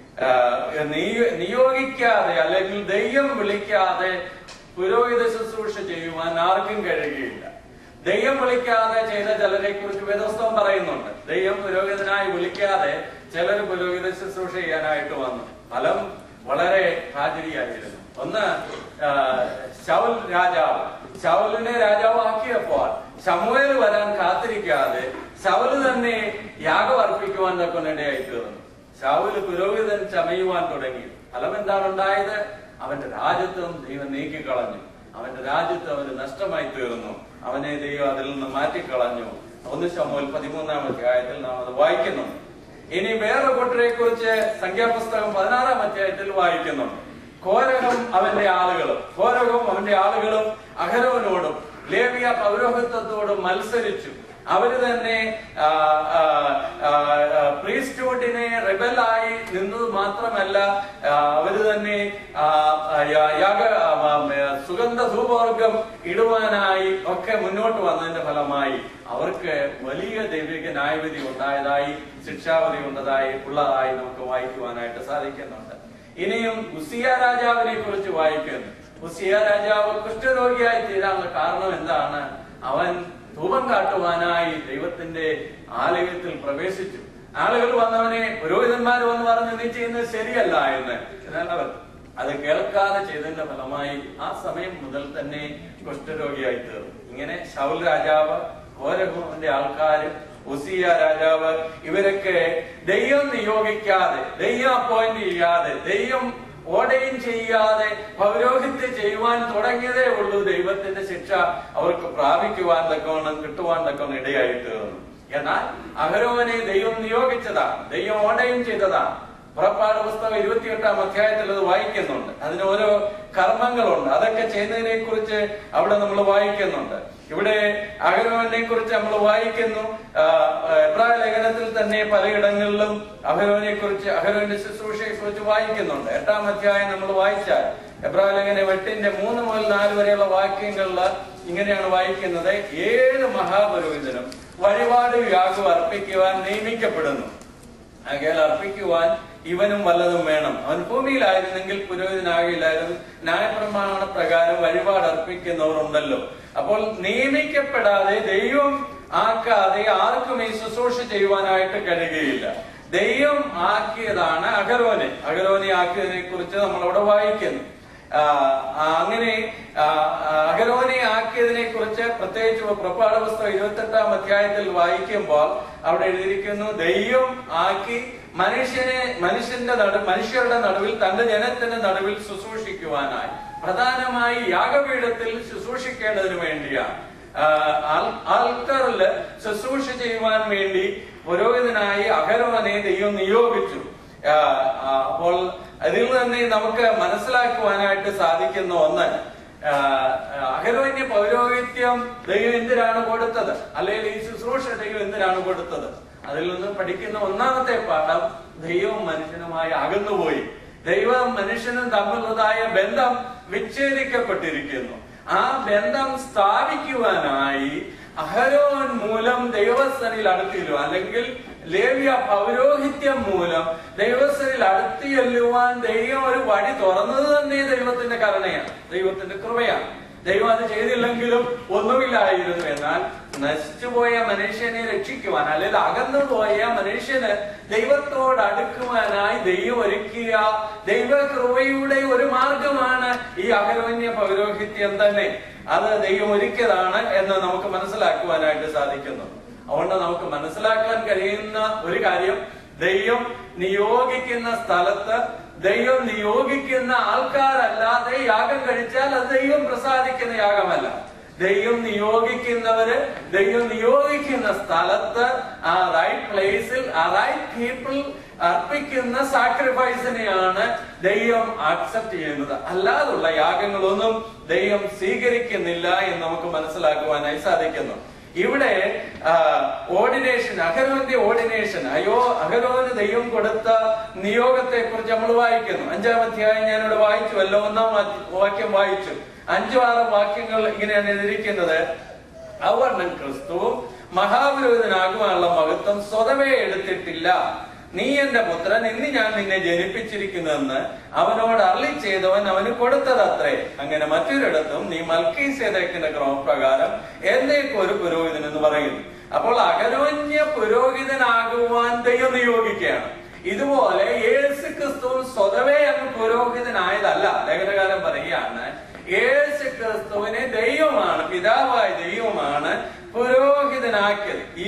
Speaker 1: നിയോഗിക്കാതെ അല്ലെങ്കിൽ ദൈവം വിളിക്കാതെ പുരോഹിത ശുശ്രൂഷ ചെയ്യുവാൻ ആർക്കും കഴിയുകയില്ല. ദൈവം വിളിക്കാതെ ചെയ്ത ചിലരെ കുറിച്ച് വേദപുസ്തകം പറയുന്നുണ്ട്. ദൈവം പുരോഹിതനായി വിളിക്കാതെ ചിലർ പുരോഹിത ശുശ്രൂഷ ചെയ്യാനായിട്ട് വന്നു. ഫലം വളരെ ഹാജരിയായിരുന്നു. ഒന്ന്, ശൗൽ രാജാവ്, ശൗലിനെ രാജാവാക്കിയപ്പോൾ ശമൂവേൽ വരാൻ കാത്തിരിക്കാതെ ശൗല് തന്നെ യാഗം അർപ്പിക്കുവാൻ തക്കൊന്നിടയായി തീർന്നു. ശൗല് പുരോഹിതൻ ചമയുവാൻ തുടങ്ങി. ഫലം എന്താണ് ഉണ്ടായത്? അവന്റെ രാജ്യത്വം ദൈവം നീക്കിക്കളഞ്ഞു. അവന്റെ രാജ്യത്വം അവന് നഷ്ടമായി തീർന്നു. അവനെ ദൈവം അതിൽ നിന്ന് മാറ്റിക്കളഞ്ഞു. ഒന്ന് ശമൂവേൽ പതിമൂന്നാം അധ്യായത്തിൽ നാം അത് വായിക്കുന്നു. ഇനി വേറെ കൂട്ടരെ കുറിച്ച് സംഖ്യാപുസ്തകം പതിനാറാം അധ്യായത്തിൽ വായിക്കുന്നുണ്ട്. കോരഹും അവന്റെ ആളുകളും കോരഹും അവന്റെ ആളുകളും അഹരോനോടും ലേവ്യ പൗരോഹിത്വത്തോടും മത്സരിച്ചു. അവര് തന്നെ പ്രീസ്റ്റ്ഹുഡിനെ റിബലായി നിന്നത് മാത്രമല്ല, അവര് തന്നെ യാഗ സുഗന്ധ ധൂപവർഗം ഇടുവാനായി ഒക്കെ മുന്നോട്ട് വന്നതിന്റെ ഫലമായി അവർക്ക് വലിയ ദൈവിക ന്യായവിധി ഉണ്ടായതായി, ശിക്ഷാവിധി ഉള്ളതായി ഉള്ളതായി നമുക്ക് വായിക്കുവാനായിട്ട് സാധിക്കുന്നുണ്ട്. ഇനിയും ഉസിയ രാജാവിനെ കുറിച്ച് വായിക്കുന്നു. ഉസിയ രാജാവ് കുഷ്ഠരോഗിയായി തീരാനുള്ള കാരണം എന്താണ്? അവൻ ധൂപം കാട്ടുവാനായി ദൈവത്തിന്റെ ആലയത്തിൽ പ്രവേശിച്ചു. ആളുകൾ വന്നവനെ, പുരോഹിതന്മാർ വന്ന് പറഞ്ഞു നീ ചെയ്യുന്നത് ശരിയല്ല എന്ന്. എന്നാൽ അവർ അത് കേൾക്കാതെ ചെയ്തതിന്റെ ഫലമായി ആ സമയം മുതൽ തന്നെ കുഷ്ഠരോഗിയായി തീർന്നു. ഇങ്ങനെ ശൗൽ രാജാവ്, കോരഹുവിന്റെ ആൾക്കാരും ഉസിയ രാജാവ്, ഇവരൊക്കെ ദൈവം നിയോഗിക്കാതെ, ദൈവം അപ്പോയിന്റ് ചെയ്യാതെ, ദൈവം ഓർഡൈൻ ചെയ്യാതെ പൗരോഹിത്യം ചെയ്യുവാൻ തുടങ്ങിയതേ ഉള്ളൂ. ദൈവത്തിന്റെ ശിക്ഷ അവർക്ക് പ്രാപിക്കുവാൻ തക്കവണ്ണം കിട്ടുവാൻ തക്കവണ്ണം ഇടയായി തീർന്നു. എന്നാൽ അഹരോനെ ദൈവം നിയോഗിച്ചതാണ്, ദൈവം ഓർഡൈൻ ചെയ്തതാണ്. പുറപ്പാട് പുസ്തകം ഇരുപത്തിയെട്ടാം അധ്യായത്തിൽ അത് വായിക്കുന്നുണ്ട്. അതിന് ഓരോ കർമ്മങ്ങളുണ്ട്. അതൊക്കെ ചെയ്യുന്നതിനെ കുറിച്ച് അവിടെ നമ്മൾ വായിക്കുന്നുണ്ട്. ഇവിടെ അഹരോനെ കുറിച്ച് നമ്മൾ വായിക്കുന്നു. എബ്രായ ലേഖനത്തിൽ തന്നെ പലയിടങ്ങളിലും അഹരോനെ കുറിച്ച്, അഹരോന്റെ ശുശ്രൂഷയെ കുറിച്ച് വായിക്കുന്നുണ്ട്. എട്ടാം അധ്യായം നമ്മൾ വായിച്ചാൽ എബ്രായ ലേഖനം എട്ടിന്റെ മൂന്ന് മുതൽ നാല് വരെയുള്ള വാക്യങ്ങളിൽ ഇങ്ങനെയാണ് വായിക്കുന്നത്. ഏഴ് മഹാപുരോഹിതനും വഴിപാട് യാഗം അർപ്പിക്കുവാൻ നിയമിക്കപ്പെടുന്നു. ആകയാൽ അർപ്പിക്കുവാൻ ഇവനും വല്ലതും വേണം. അവൻ ഭൂമിയിലായിരുന്നെങ്കിൽ പുരോഹിതനാകില്ലായിരുന്നു. ന്യായപ്രമാണ പ്രകാരം വഴിപാട് അർപ്പിക്കുന്നവർ ഉണ്ടല്ലോ. അപ്പോൾ നിയമിക്കപ്പെടാതെ, ദൈവം ആക്കാതെ ആർക്കും ഈ ശുശ്രൂഷ ചെയ്യുവാനായിട്ട് കഴിയുകയില്ല. ദൈവം ആക്കിയതാണ് അഹരോനെ. അഹരോനെ ആക്കിയതിനെ കുറിച്ച് നമ്മളവിടെ വായിക്കുന്നു. അങ്ങനെ അഹരോനെ ആക്കിയതിനെ കുറിച്ച് പ്രത്യേകിച്ച് പുറപ്പാട് പുസ്തകം ഇരുപത്തെട്ടാം അധ്യായത്തിൽ വായിക്കുമ്പോൾ അവിടെ എഴുതിയിരിക്കുന്നു, ദൈവം ആക്കി മനുഷ്യനെ മനുഷ്യന്റെ നടു മനുഷ്യരുടെ നടുവിൽ തന്റെ ജനത്തിന്റെ നടുവിൽ ശുശ്രൂഷിക്കുവാനായി, പ്രധാനമായി യാഗപീഠത്തിൽ ശുശ്രൂഷിക്കേണ്ടതിന് വേണ്ടിയാണ്. ആൾക്കാരില് ശുശ്രൂഷ ചെയ്യുവാൻ വേണ്ടി പുരോഹിതനായി അഹരോനെ ദൈവം നിയോഗിച്ചു. അപ്പോൾ അതിൽ തന്നെ നമുക്ക് മനസ്സിലാക്കുവാനായിട്ട് സാധിക്കുന്ന ഒന്ന്, അഹരോന് പൗരോഹിത്യം ദൈവം എന്തിനാണ് കൊടുത്തത്, അല്ലെങ്കിൽ ഈ ശുശ്രൂഷ ദൈവം എന്തിനാണ് കൊടുത്തത്? അതിൽ നിന്ന് പഠിക്കുന്ന ഒന്നാമത്തെ പാഠം, ദൈവവും മനുഷ്യനുമായി അകന്നുപോയി. ദൈവവും മനുഷ്യനും തമ്മിലുള്ളതായ ബന്ധം വിച്ഛേദിക്കപ്പെട്ടിരിക്കുന്നു. ആ ബന്ധം സ്ഥാപിക്കുവാനായി അഹരോൻ മൂലം ദൈവസ്ഥനിൽ അടുത്തില്ലോ, അല്ലെങ്കിൽ ലേവ്യ പൗരോഹിത്യം മൂലം ദൈവസ്ഥയിൽ അടുത്ത് ചെല്ലുവാൻ ദൈവം ഒരു വഴി തുറന്നത് തന്നെ ദൈവത്തിന്റെ കരുണയാണ്, ദൈവത്തിന്റെ കൃപയാണ്. ദൈവം അത് ചെയ്തില്ലെങ്കിലും ഒന്നുമില്ലായിരുന്നു. എന്നാൽ നശിച്ചുപോയ മനുഷ്യനെ രക്ഷിക്കുവാൻ, അല്ലെങ്കിൽ അകന്നു പോയ മനുഷ്യന് ദൈവത്തോട് അടുക്കുവാനായി ദൈവം ഒരുക്കിയ ദൈവകൃപയുടെ ഒരു മാർഗമാണ് ഈ അഹരോന്യ പൗരോഹിത്യം തന്നെ. അത് ദൈവം ഒരുക്കിയതാണ് എന്ന് നമുക്ക് മനസ്സിലാക്കുവാനായിട്ട് സാധിക്കുന്നു. അതുകൊണ്ട് നമുക്ക് മനസ്സിലാക്കാൻ കഴിയുന്ന ഒരു കാര്യം, ദൈവം നിയോഗിക്കുന്ന സ്ഥലത്ത് ദൈവം നിയോഗിക്കുന്ന ആൾക്കാരല്ലാതെ യാഗം കഴിച്ചാൽ അത് ദൈവം പ്രസാദിക്കുന്ന യാഗമല്ല. ദൈവം നിയോഗിക്കുന്നവര് ദൈവം നിയോഗിക്കുന്ന സ്ഥലത്ത് ആ റൈറ്റ് പ്ലേസിൽ ആ റൈറ്റ് പീപ്പിൾ അർപ്പിക്കുന്ന സാക്രിഫൈസിനെയാണ് ദൈവം ആക്സെപ്റ്റ് ചെയ്യുന്നത്. അല്ലാതുള്ള യാഗങ്ങളൊന്നും ദൈവം സ്വീകരിക്കുന്നില്ല എന്ന് നമുക്ക് മനസ്സിലാക്കുവാനായി സാധിക്കുന്നു. ഇവിടെ ഓർഡിനേഷൻ, അഹരോന്റെ ഓർഡിനേഷൻ, അയ്യോ അഹരോന് ദൈവം കൊടുത്ത നിയോഗത്തെ കുറിച്ച് നമ്മൾ വായിക്കുന്നു. അഞ്ചാം അധ്യായം ഞാനിവിടെ വായിച്ചുവല്ലോ, ഒന്നാം വാക്യം വായിച്ചു. അഞ്ചു ആറും വാക്യങ്ങൾ ഇങ്ങനെയാണ് എഴുതിയിരിക്കുന്നത്. അവർണ്ണൻ ക്രിസ്തു മഹാപുരോഹിതനാകുവാനുള്ള മഹത്വം സ്വതവേ എടുത്തിട്ടില്ല. നീ എന്റെ പുത്രൻ, ഇന്ന് ഞാൻ നിന്നെ ജനിപ്പിച്ചിരിക്കുന്നെന്ന് അവനോട് അരുളി ചെയ്തവൻ അവന് കൊടുത്തതത്രേ. അങ്ങനെ മറ്റൊരിടത്തും നീ മൽക്കീസേദെക്കിന്റെ ക്രമപ്രകാരം എന്നേക്കും ഒരു പുരോഹിതൻ എന്ന് പറയുന്നു. അപ്പോൾ അഹരോന്യ പുരോഹിതനാകുവാൻ ദൈവം നിയോഗിക്കുകയാണ്. ഇതുപോലെ യേശു ക്രിസ്തു സ്വതവേ അങ്ങ് പുരോഹിതനായതല്ല. ലേഖനകാലം പറയുകയാണ്, യേശു ക്രിസ്തുവിനെ ദൈവമാണ്, പിതാവായ ദൈവമാണ് പുരോഹിതനാക്കിയത്. ഈ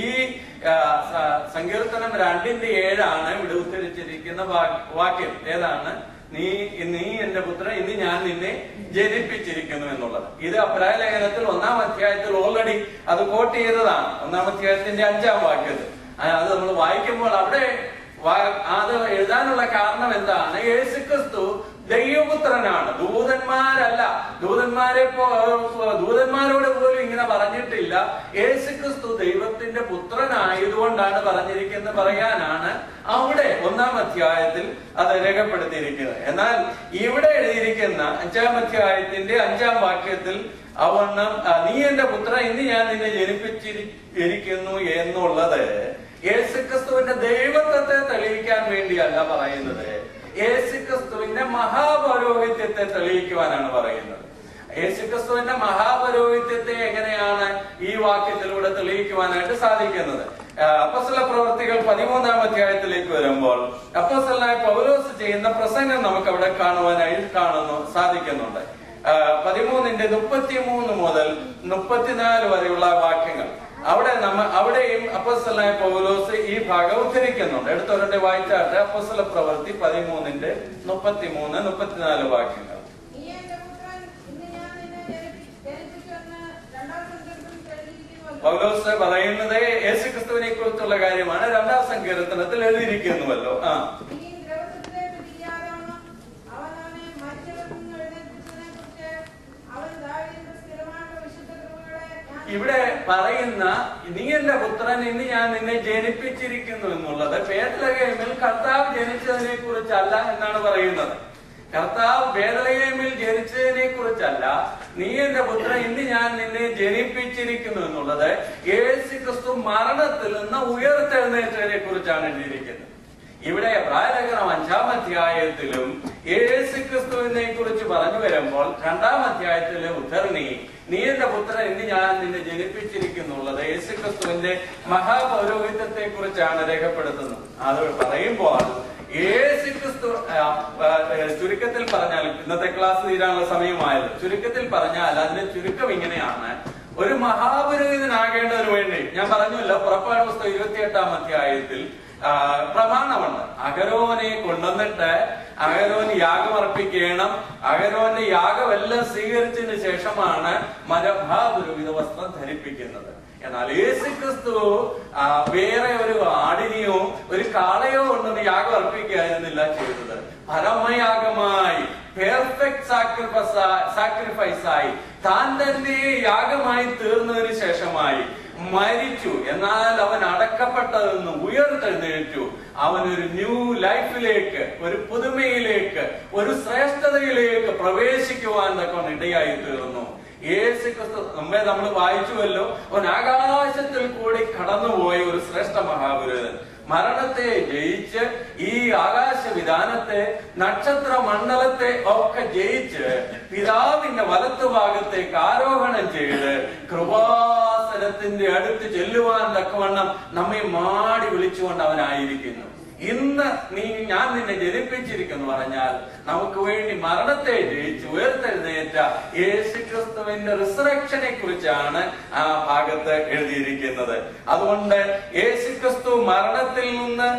Speaker 1: സങ്കീർത്തനം രണ്ടിന്റെ ഏഴാണ് ഇവിടെ ഉദ്ധരിച്ചിരിക്കുന്ന വാക്യം. ഏതാണ്? നീ നീ എന്റെ പുത്രൻ, ഇന്ന് ഞാൻ നിന്നെ ജനിപ്പിച്ചിരിക്കുന്നു എന്നുള്ളത്. ഇത് അബ്രായ ലേഖനത്തിൽ ഒന്നാം അധ്യായത്തിൽ ഓൾറെഡി അത് കോട്ട് ചെയ്തതാണ്. ഒന്നാം അധ്യായത്തിന്റെ അഞ്ചാം വാക്യത്തിൽ അത് നമ്മൾ വായിക്കുമ്പോൾ അവിടെ അത് എഴുതാനുള്ള കാരണം എന്താണ്? യേശുക്രിസ്തു ദൈവപുത്രനാണ്, ദൂതന്മാരല്ല. ദൂതന്മാരെ ദൂതന്മാരോട് പോലും ഇങ്ങനെ പറഞ്ഞിട്ടില്ല. യേശുക്രിസ്തു ദൈവത്തിന്റെ പുത്രനായതുകൊണ്ടാണ് പറഞ്ഞിരിക്കുന്നത് പറയാനാണ് അവിടെ ഒന്നാം അധ്യായത്തിൽ അത് രേഖപ്പെടുത്തിയിരിക്കുന്നത്. എന്നാൽ ഇവിടെ എഴുതിയിരിക്കുന്ന അഞ്ചാം അധ്യായത്തിന്റെ അഞ്ചാം വാക്യത്തിൽ അവണ്ണം നീ എന്റെ പുത്രൻ, ഇന്ന് ഞാൻ നിന്നെ ജനിപ്പിച്ചിരിക്കുന്നു എന്നുള്ളത് യേശുക്രിസ്തുവിന്റെ ദൈവത്വത്തെ തെളിയിക്കാൻ വേണ്ടിയല്ല പറയുന്നത്, യേശുക്രിസ്തുവിന്റെ മഹാപൗരോഹിത്യത്തെ തെളിയിക്കുവാനാണ് പറയുന്നത്. യേശുക്രിസ്തുവിന്റെ മഹാപൗരോഹിത്യത്തെ എങ്ങനെയാണ് ഈ വാക്യത്തിലൂടെ തെളിയിക്കുവാനായിട്ട് സാധിക്കുന്നത്? അപ്പോസ്തല പ്രവൃത്തികൾ പതിമൂന്നാം അധ്യായത്തിലേക്ക് വരുമ്പോൾ അപ്പോസ്തലനായ പൗലോസ് ചെയ്യുന്ന പ്രസംഗം നമുക്ക് അവിടെ കാണുവാനായി കാണുന്നു സാധിക്കുന്നുണ്ട്. പതിമൂന്നിന്റെ മുപ്പത്തിമൂന്ന് മുതൽ മുപ്പത്തിനാല് വരെയുള്ള വാക്യങ്ങൾ അവിടെ നമ്മ അവിടെയും അപ്പോസ്തലനായ പൗലോസ് ഈ ഭാഗം ഉദ്ധരിക്കുന്നുണ്ട്. എടുത്തോരന്റെ വായിച്ചാട്ട് അപ്പോസ്തല പ്രവൃത്തി പതിമൂന്നിന്റെ മുപ്പത്തിമൂന്ന് മുപ്പത്തിനാല് വാക്യങ്ങൾ. പൗലോസ് പറയുന്നത് യേശുക്രിസ്തുവിനെ കുറിച്ചുള്ള കാര്യമാണ്. രണ്ടാം സങ്കീർത്തനത്തിൽ എഴുതിയിരിക്കുന്നുവല്ലോ. ആ ഇവിടെ പറയുന്ന നീ എന്റെ പുത്രൻ, ഇന്ന് ഞാൻ നിന്നെ ജനിപ്പിച്ചിരിക്കുന്നു എന്നുള്ളത് ബേത്ലഹേമിൽ കർത്താവ് ജനിച്ചതിനെ കുറിച്ചല്ല എന്നാണ് പറയുന്നത്. കർത്താവ് ബേത്ലഹേമിൽ ജനിച്ചതിനെ കുറിച്ചല്ല, നീ എന്റെ പുത്രൻ, ഇന്ന് ഞാൻ നിന്നെ ജനിപ്പിച്ചിരിക്കുന്നു എന്നുള്ളത് യേശുക്രിസ്തു മരണത്തിൽ നിന്ന് ഉയർത്തെഴുന്നേറ്റതിനെ കുറിച്ചാണ് എഴുതിയിരിക്കുന്നത്. ഇവിടെ എബ്രായലേഖനം അഞ്ചാം അധ്യായത്തിലും യേശുക്രിസ്തുവിനെ കുറിച്ച് പറഞ്ഞു വരുമ്പോൾ രണ്ടാം അധ്യായത്തിലെ ഉദ്ധരണി നീ എന്റെ പുത്രൻ, ഇന്ന് ഞാൻ നിന്നെ ജനിപ്പിച്ചിരിക്കുന്നുള്ളത് യേശുക്രിസ്തുവിന്റെ മഹാപൗരോഹിത്യത്തെ കുറിച്ചാണ് രേഖപ്പെടുത്തുന്നത്. അത് പറയുമ്പോൾ യേശുക്രിസ്തു, ചുരുക്കത്തിൽ പറഞ്ഞാൽ, ഇന്നത്തെ ക്ലാസ് തീരാനുള്ള സമയമായത്, ചുരുക്കത്തിൽ പറഞ്ഞാൽ അതിന്റെ ചുരുക്കം ഇങ്ങനെയാണ്: ഒരു മഹാപുരോഹിതനാകേണ്ടതിന് വേണ്ടി ഞാൻ പറഞ്ഞല്ലോ, പുറപ്പാട് പുസ്തകം ഇരുപത്തിയെട്ടാം അധ്യായത്തിൽ പ്രമാണമുണ്ട്. അഹരോനെ കൊണ്ടുവന്നിട്ട് അഹരോന് യാഗമർപ്പിക്കണം. അഹരോന്റെ യാഗമെല്ലാം സ്വീകരിച്ചതിന് ശേഷമാണ് മഹാപുരോഹിത വസ്ത്രം ധരിപ്പിക്കുന്നത്. എന്നാൽ യേശുക്രിസ്തു വേറെ ഒരു ആടിനെയോ ഒരു കാളയോ കൊണ്ടൊന്ന് യാഗം അർപ്പിക്കുകയായിരുന്നില്ല ചെയ്തത്. പരമയാഗമായി, പെർഫെക്റ്റ് സാക്രിഫൈസ് സാക്രിഫൈസായി താൻ തന്നെ യാഗമായി തീർന്നതിന് ശേഷമായി മരിച്ചു. എന്നാൽ അവൻ അടക്കപ്പെട്ടതെന്ന് ഉയർത്തെഴുന്നേറ്റു. അവൻ ഒരു ന്യൂ ലൈഫിലേക്ക്, ഒരു പുതുമയിലേക്ക്, ഒരു ശ്രേഷ്ഠതയിലേക്ക് പ്രവേശിക്കുവാൻ കൊണ്ട് ഇടയായി തീർന്നു. യേശുക്രിസ്തു നമ്മെ നമ്മൾ വായിച്ചുവല്ലോ, അവൻ ആകാശത്തിൽ കൂടി കടന്നുപോയ ഒരു ശ്രേഷ്ഠ മഹാപുരോഹിതൻ. മരണത്തെ ജയിച്ച് ഈ ആകാശവിധാനത്തെ നക്ഷത്ര മണ്ഡലത്തെ ഒക്കെ ജയിച്ച് പിതാവിന്റെ വലത്തുഭാഗത്തേക്ക് ആരോഹണം ചെയ്ത് കൃപാസനത്തിന്റെ അടുത്ത് ചെല്ലുവാൻ തക്കവണ്ണം നമ്മെ മാടി വിളിച്ചുകൊണ്ട് അവനായിരിക്കുന്നു. ഇന്ന് നീ ഞാൻ നിന്നെ ജനിപ്പിച്ചിരിക്കുന്നു പറഞ്ഞാൽ നമുക്ക് വേണ്ടി മരണത്തെ ജയിച്ച് ഉയർത്തെഴുന്നേറ്റ യേശുക്രിസ്തുവിന്റെ റിസറക്ഷനെ കുറിച്ചാണ് ആ ഭാഗത്ത് എഴുതിയിരിക്കുന്നത്. അതുകൊണ്ട് യേശുക്രിസ്തു മരണത്തിൽ നിന്ന്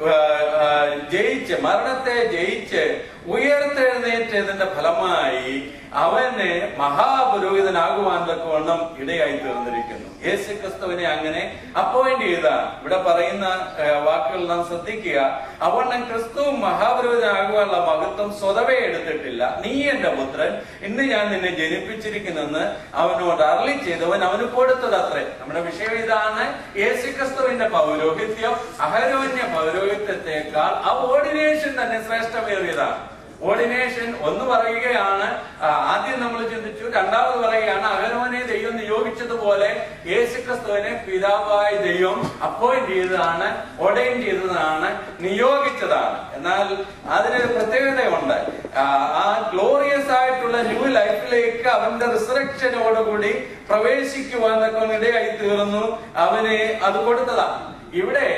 Speaker 1: ജയിച്ച് മരണത്തെ ജയിച്ച് ഉയർത്തെഴുന്നേറ്റതിന്റെ ഫലമായി അവന് മഹാപുരോഹിതനാകുവാൻ തക്കവണ്ണം ഇടയായി തീർന്നിരിക്കുന്നു. യേശുക്രിസ്തുവിനെ അങ്ങനെ അപ്പോയിന്റ് ചെയ്താണ്. ഇവിടെ പറയുന്ന വാക്കുകൾ നാം ശ്രദ്ധിക്കുക. അവണ്ണം ക്രിസ്തു മഹാപുരോഹിതനാകുവാനുള്ള മഹത്വം സ്വതവേ എടുത്തിട്ടില്ല. നീ എന്റെ പുത്രൻ, ഇന്ന് ഞാൻ നിന്നെ ജനിപ്പിച്ചിരിക്കുന്നെന്ന് അവനോട് അരുളി ചെയ്തവൻ അവന് കൊടുത്തത് അത്രേ. നമ്മുടെ വിഷയം ഇതാണ്. യേശുക്രിസ്തുവിന്റെ പൗരോഹിത്യം അഹരോന്യ പൗരോഹിത്യത്തെക്കാൾ ആ ഓർഡിനേഷൻ തന്നെ ശ്രേഷ്ഠമേറിയതാണ്. ഓർഡിനേഷൻ ഒന്ന് പറയുകയാണ്, ആദ്യം നമ്മൾ ചിന്തിച്ചു. രണ്ടാമത് പറയുകയാണ് അഹരോനെ ദൈവം നിയോഗിച്ചതുപോലെ യേശുക്രിസ്തുവിനെ പിതാവായ ദൈവം അപ്പോയിന്റ് ചെയ്തതാണ്, ഓർഡൈൻ ചെയ്തതാണ്, നിയോഗിച്ചതാണ്. എന്നാൽ അതിനൊരു പ്രത്യേകതയുണ്ട്. ആ ഗ്ലോറിയസ് ആയിട്ടുള്ള ന്യൂ ലൈഫിലേക്ക് അവന്റെ റിസറക്ഷനോടുകൂടി പ്രവേശിക്കുവാൻ ഇടയായി തീർന്നു. അവന് അത് കൊടുത്തതാണ്. ഇവിടെ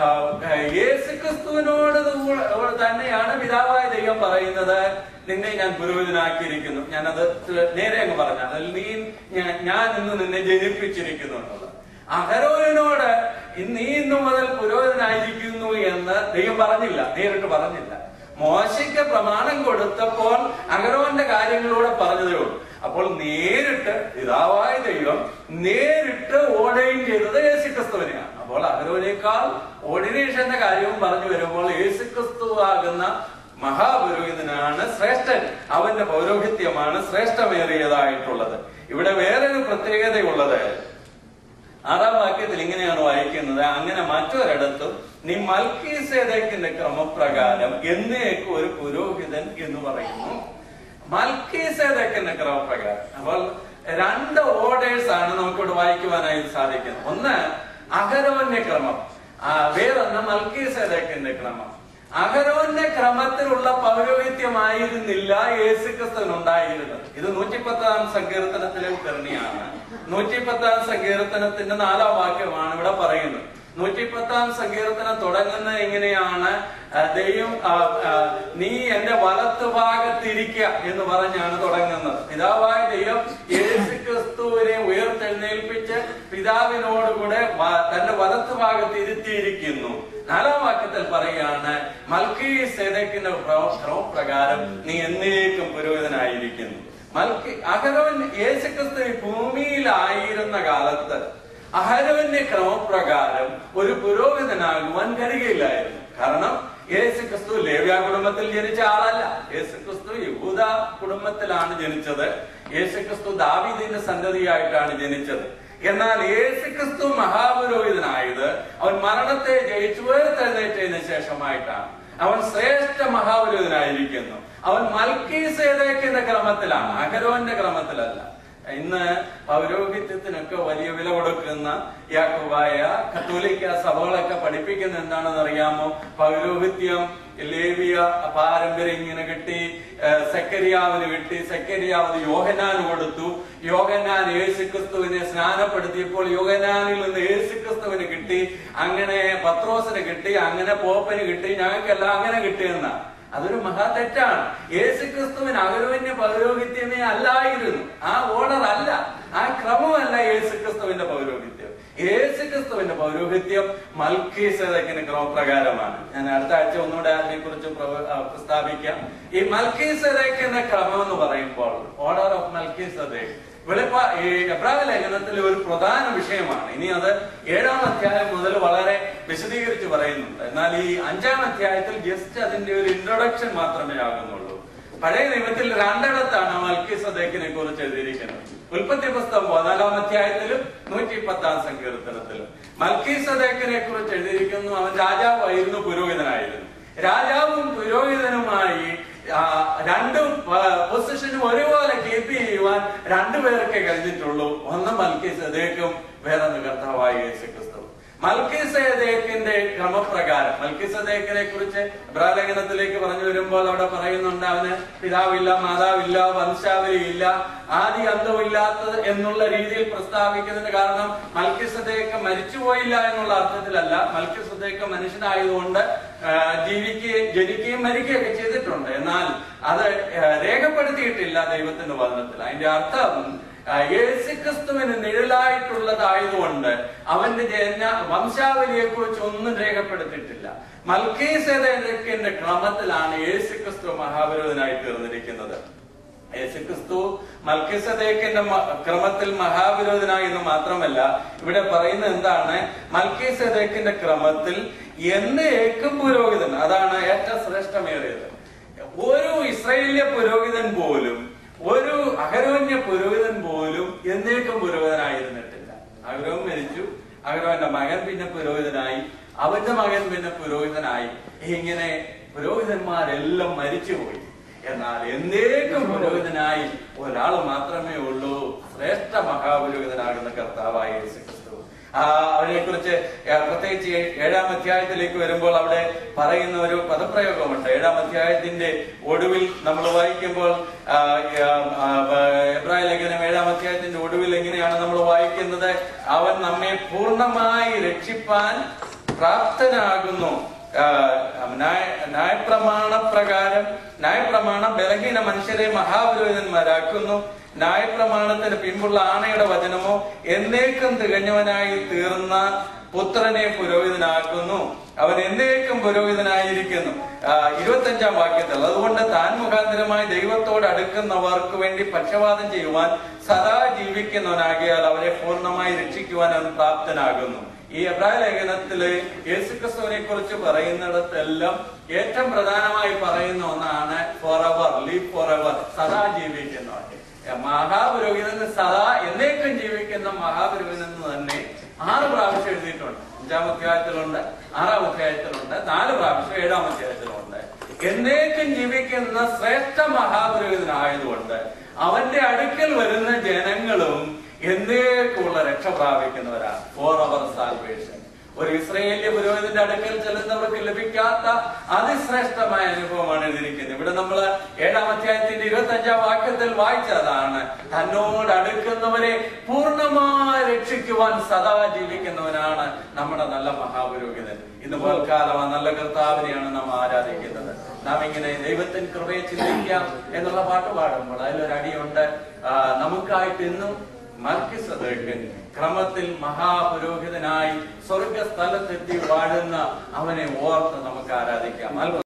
Speaker 1: യേശുക്രിസ്തുവിനോട് തന്നെയാണ് പിതാവായ ദൈവം പറയുന്നത്, നിന്നെ ഞാൻ പുരോഹിതനാക്കിയിരിക്കുന്നു. ഞാനത് നേരെ അങ്ങ് പറഞ്ഞു, അതിൽ നീ ഞാൻ ഇന്ന് നിന്നെ ജനിപ്പിച്ചിരിക്കുന്നു എന്നുള്ളത്. അഹരോനോട് നീ ഇന്നു മുതൽ പുരോഹിതനായിരിക്കുന്നു എന്ന് ദൈവം പറഞ്ഞില്ല, നേരിട്ട് പറഞ്ഞില്ല. മോശയ്ക്ക് പ്രമാണം കൊടുത്തപ്പോൾ അഹരോന്റെ കാര്യങ്ങളിലൂടെ പറഞ്ഞതേ ഉള്ളൂ. അപ്പോൾ നേരിട്ട് പിതാവായ ദൈവം നേരിട്ട് ഓർഡൈൻ ചെയ്തത് യേശുക്രിസ്തുവിനെയാണ്. അപ്പോൾ അഹരോനേക്കാൾ ഓർഡിനേഷന്റെ കാര്യവും പറഞ്ഞു വരുമ്പോൾ യേശുക്രിസ്തു ആകുന്ന മഹാപുരോഹിതനാണ് ശ്രേഷ്ഠൻ. അവന്റെ പൗരോഹിത്യമാണ് ശ്രേഷ്ഠമേറിയതായിട്ടുള്ളത്. ഇവിടെ വേറൊരു പ്രത്യേകതയുള്ളത് ആറാം വാക്യത്തിൽ ഇങ്ങനെയാണ് വായിക്കുന്നത്. അങ്ങനെ മറ്റൊരിടത്തും നീ മൽക്കീസേദെക്കിന്റെ ക്രമപ്രകാരം എന്നേക്കും ഒരു പുരോഹിതൻ എന്ന് പറയുന്നു. മൽക്കീസേദെക്കിന്റെ ക്രമപ്രകാരം. അപ്പോൾ രണ്ട് ഓർഡേഴ്സ് ആണ് നമുക്കിവിടെ വായിക്കുവാനായി സാധിക്കുന്നത്. ഒന്ന് അഹരോന്റെ ക്രമം, വേറൊന്ന് മൽക്കീസേദെക്കിന്റെ ക്രമം. അഹരോന്റെ ക്രമത്തിലുള്ള പൗരോഹിത്യമായിരുന്നില്ല യേശുക്രിസ്തുവിന് ഉണ്ടായിരുന്നത്. ഇത് നൂറ്റിപ്പത്താം സങ്കീർത്തനത്തിലെ ഉദ്ധരണിയാണ്. നൂറ്റിപ്പത്താം സങ്കീർത്തനത്തിന്റെ നാലാം വാക്യമാണ് ഇവിടെ പറയുന്നത്. നൂറ്റിപ്പത്താം സങ്കീർത്തനം തുടങ്ങുന്നത് എങ്ങനെയാണ്? ദൈവം നീ എന്റെ വലത്ത് ഭാഗത്തിരിക്ക എന്ന് പറഞ്ഞാണ് തുടങ്ങുന്നത്. പിതാവായ ദൈവം യേശുക്രിസ്തുവിനെ ഉയർത്തെഴുന്നേൽപ്പിച്ച് പിതാവിനോടുകൂടെ തന്റെ വലത്ത് ഭാഗത്ത് ഇരുത്തിയിരിക്കുന്നു. നാലാം വാക്യത്തിൽ പറയുകയാണ് മൽക്കീസേദെക്കിന്റെ ക്രമപ്രകാരം നീ എന്നേക്കും പുരോഹിതനായിരിക്കുന്നു. മൽക്കി അഹരോൻ യേശുക്രിസ്തു ഭൂമിയിലായിരുന്ന കാലത്ത് അഹരോന്റെ ക്രമപ്രകാരം ഒരു പുരോഹിതനാകുവാൻ കഴിയില്ലായിരുന്നു. കാരണം യേശുക്രിസ്തു ലേവ്യ കുടുംബത്തിൽ ജനിച്ച ആളല്ല. യേശുക്രിസ്തു യഹൂദ കുടുംബത്തിലാണ് ജനിച്ചത്. യേശുക്രിസ്തു ദാവീദിന്റെ സന്തതിയായിട്ടാണ് ജനിച്ചത്. എന്നാൽ യേശുക്രിസ്തു മഹാപുരോഹിതനായത് അവൻ മരണത്തെ ജയിച്ചു ഉയർത്തെഴുന്നേറ്റതിന് ശേഷമായിട്ടാണ്. അവൻ ശ്രേഷ്ഠ മഹാപുരോഹിതനായിരിക്കുന്നു. അവൻ മൽക്കീസേദെക്കിന്റെ ക്രമത്തിലാണ്, അഹരോന്റെ ക്രമത്തിലല്ല. ഇന്ന് പൗരോഹിത്യത്തിനൊക്കെ വലിയ വില കൊടുക്കുന്ന യാക്കോബായ കത്തോലിക്ക സഭകളൊക്കെ പഠിപ്പിക്കുന്ന എന്താണെന്ന് അറിയാമോ? പൗരോഹിത്യം ലേവിയ പാരമ്പര്യം ഇങ്ങനെ കിട്ടി, സെക്കരിയാവിന് കിട്ടി, സെക്കരിയാവ് യോഹന്നാന് കൊടുത്തു, യോഹന്നാൻ യേശുക്രിസ്തുവിനെ സ്നാനപ്പെടുത്തിയപ്പോൾ യോഹന്നാനിൽ നിന്ന് യേശുക്രിസ്തുവിന് കിട്ടി, അങ്ങനെ പത്രോസിന് കിട്ടി, അങ്ങനെ പോപ്പന് കിട്ടി, ഞങ്ങൾക്കെല്ലാം അങ്ങനെ കിട്ടിയെന്നാണ്. അതൊരു മഹാ തെറ്റാണ്. യേശുക്രിസ്തുവിന് അഹരോന്യ പൗരോഹിത്യമേ അല്ലായിരുന്നു. ആ ഓർഡർ അല്ല, ആ ക്രമമല്ല യേശുക്രിസ്തുവിന്റെ പൗരോഹിത്യം. യേശുക്രിസ്തുവിന്റെ പൗരോഹിത്യം മൽക്കീസേദെക്കിന്റെ ക്രമപ്രകാരമാണ്. ഞാൻ അടുത്ത ആഴ്ച ഒന്നുകൂടെ അതിനെ കുറിച്ച് പ്രസ്താവിക്കാം. ഈ മൽക്കീസേദെക്കിന്റെ ക്രമം എന്ന് പറയുമ്പോൾ ഓർഡർ ഓഫ് മൽക്കീസേദെക്ക് വെളിപ്പ ഈ എബ്രായ ലേഖനത്തിലെ ഒരു പ്രധാന വിഷയമാണ്. ഇനി അത് ഏഴാം അധ്യായം മുതൽ വളരെ വിശദീകരിച്ച് പറയുന്നുണ്ട്. എന്നാൽ ഈ അഞ്ചാം അധ്യായത്തിൽ ജസ്റ്റ് അതിന്റെ ഒരു ഇൻട്രൊഡക്ഷൻ മാത്രമേ ആകുന്നുള്ളൂ. പഴയ നിയമത്തിൽ രണ്ടിടത്താണ് മൽക്കീസേദെക്കിനെ കുറിച്ച് എഴുതിയിരിക്കുന്നത്. ഉൽപ്പത്തി പുസ്തകം പതിനാലാം അധ്യായത്തിലും നൂറ്റി പത്താം സങ്കീർത്തനത്തിലും മൽക്കീസേദെക്കിനെ കുറിച്ച് എഴുതിയിരിക്കുന്നു. അവൻ രാജാവായിരുന്നു, പുരോഹിതനായിരുന്നു. രാജാവും പുരോഹിതനുമായി രണ്ടും പൊസിഷനും ഒരുപോലെ കീപ്പ് ചെയ്യുവാൻ രണ്ടുപേർക്കേ കഴിഞ്ഞിട്ടുള്ളൂ. ഒന്ന് മൽക്കീസേദെക്കും, വേറൊന്ന് കർത്താവായ യേശുക്രിസ്തു. മൽക്കീസേദെക്കിന്റെ ക്രമപ്രകാരം, മൽക്കീസേദെക്കിനെ കുറിച്ച് ഇബ്രാഹിലേഖനത്തിലേക്ക് പറഞ്ഞു വരുമ്പോൾ അവിടെ പറയുന്നുണ്ട്, അവന് പിതാവില്ല, മാതാവില്ല, വംശാവലിയില്ല, ആദി അന്തമില്ലാത്തത് എന്നുള്ള രീതിയിൽ പ്രസ്താവിക്കുന്നതിന് കാരണം മൽക്കീസേദെക്ക് മരിച്ചുപോയില്ല എന്നുള്ള അർത്ഥത്തിലല്ല. മൽക്കീസേദെക്ക് മനുഷ്യനായതുകൊണ്ട് ജീവിക്കുകയും ജനിക്കുകയും മരിക്കുകയൊക്കെ ചെയ്തിട്ടുണ്ട്. എന്നാൽ അത് രേഖപ്പെടുത്തിയിട്ടില്ല ദൈവത്തിന്റെ വചനത്തിൽ. അതിന്റെ അർത്ഥം യേശുക്രിസ്തുവിന് നിഴലായിട്ടുള്ളതായതുകൊണ്ട് അവന്റെ ജന വംശാവലിയെ കുറിച്ച് ഒന്നും രേഖപ്പെടുത്തിയിട്ടില്ല. മൽക്കീസേദെക്കിന്റെ ക്രമത്തിലാണ് യേശുക്രിസ്തു മഹാപുരോഹിതനായി തീർന്നിരിക്കുന്നത്. യേശുക്രിസ്തു മൽക്കീസേദെക്കിന്റെ ക്രമത്തിൽ മഹാപുരോഹിതനായി എന്ന് മാത്രമല്ല, ഇവിടെ പറയുന്നത് എന്താണ്? മൽക്കീസേദെക്കിന്റെ ക്രമത്തിൽ എന്നേക്കും പുരോഹിതൻ, അതാണ് ഏറ്റവും ശ്രേഷ്ഠമേറിയത്. ഒരു ഇസ്രായേലിയ പുരോഹിതൻ പോലും, ഒരു അഹരോന്യ പുരോഹിതൻ പോലും എന്നേക്കും പുരോഹിതനായിരുന്നിട്ടില്ല. അഹരോൻ മരിച്ചു, അഹരോന്റെ മകൻ പിന്നെ പുരോഹിതനായി, അവന്റെ മകൻ പിന്നെ പുരോഹിതനായി. ഇങ്ങനെ പുരോഹിതന്മാരെല്ലാം മരിച്ചുപോയി. എന്നാൽ എന്നേക്കും പുരോഹിതനായി ഒരാൾ മാത്രമേ ഉള്ളൂ, ശ്രേഷ്ഠ മഹാപുരോഹിതനാകുന്ന കർത്താവായ യേശുക്രിസ്തു. ആ അവരെ കുറിച്ച് പ്രത്യേകിച്ച് ഏഴാം അധ്യായത്തിലേക്ക് വരുമ്പോൾ അവിടെ പറയുന്ന ഒരു പദപ്രയോഗമുണ്ട്. ഏഴാം അധ്യായത്തിന്റെ ഒടുവിൽ നമ്മൾ വായിക്കുമ്പോൾ, എബ്രായ ലേഖനം ഏഴാം അധ്യായത്തിന്റെ ഒടുവിൽ എങ്ങനെയാണ് നമ്മൾ വായിക്കുന്നത്? അവൻ നമ്മെ പൂർണ്ണമായി രക്ഷിപ്പാൻ പ്രാപ്തനാകുന്നു. ന്യായപ്രമാണ പ്രകാരം ന്യായപ്രമാണ ബലഹീന മനുഷ്യരെ മഹാപുരോഹിതന്മാരാക്കുന്നു. ന്യായപ്രമാണത്തിന് പിമ്പുള്ള ആണയുടെ വചനമോ എന്നേക്കും തികഞ്ഞവനായി തീർന്ന പുത്രനെ പുരോഹിതനാക്കുന്നു. അവൻ എന്നേക്കും പുരോഹിതനായിരിക്കുന്നു. ഇരുപത്തി അഞ്ചാം വാക്യത്തിൽ, അതുകൊണ്ട് താൻ മുഖാന്തരമായി ദൈവത്തോട് അടുക്കുന്നവർക്ക് വേണ്ടി പക്ഷപാതം ചെയ്യുവാൻ സദാ ജീവിക്കുന്നവനാകിയാൽ അവരെ പൂർണ്ണമായി രക്ഷിക്കുവാൻ അവൻ പ്രാപ്തനാകുന്നു. ഈ എബ്രായ ലേഖനത്തില് യേശുക്രിസ്തുവിനെ കുറിച്ച് പറയുന്നിടത്തെല്ലാം ഏറ്റവും പ്രധാനമായി പറയുന്ന ഒന്നാണ് for ever, leave for ever, സദാ ജീവിക്കുന്നവൻ. മഹാപുരോഹിതൻ സദാ എന്നേക്കും ജീവിക്കുന്ന മഹാപുരോഹിതൻ എന്ന് തന്നെ ആറ് പ്രാവശ്യം എഴുതിയിട്ടുണ്ട്. അഞ്ചാം അധ്യായത്തിലുണ്ട്, ആറാം അധ്യായത്തിലുണ്ട്, നാല് പ്രാവശ്യം ഏഴാം അധ്യായത്തിലുണ്ട്. എന്നേക്കും ജീവിക്കുന്ന ശ്രേഷ്ഠ മഹാപുരോഹിതനായതുകൊണ്ട് അവന്റെ അടുക്കൽ വരുന്ന ജനങ്ങളും എന്നേക്കുമുള്ള രക്ഷ പ്രാപിക്കുന്നവരാണ്. ഫോർ അവർ സാൽവേഷൻ. ഒരു ഇസ്രായേലിയ പുരോഹിതന്റെ അടുക്കൽ ചെല്ലുന്നവർക്ക് ലഭിക്കാത്ത അതിശ്രേഷ്ഠമായ അനുഭവമാണ് എഴുതിയിരിക്കുന്നത്. ഇവിടെ നമ്മൾ ഏഴാം അധ്യായത്തിന്റെ ഇരുപത്തി അഞ്ചാം വാക്യത്തിൽ വായിച്ചതാണ്, തന്നോട് അടുക്കുന്നവരെ പൂർണ്ണമായി രക്ഷിക്കുവാൻ സദാ ജീവിക്കുന്നവനാണ് നമ്മുടെ നല്ല മഹാപുരോഹിതൻ. ഇന്ന് പോൽക്കാലം ആ നല്ല കർത്താവിനെയാണ് നാം ആരാധിക്കുന്നത്. നാം ഇങ്ങനെ ദൈവത്തിന് കൃപയെ ചിന്തിക്കാം എന്നുള്ള പാട്ട് പാടുമ്പോൾ അതിലൊരടിയുണ്ട്, നമുക്കായിട്ട് ഇന്നും മൽക്കീസേദെക്കൻ ക്രമത്തിൽ മഹാപുരോഹിതനായി സ്വർഗസ്ഥലത്തെത്തി വാഴുന്ന അവനെ ഓർത്ത് നമുക്ക് ആരാധിക്കാം.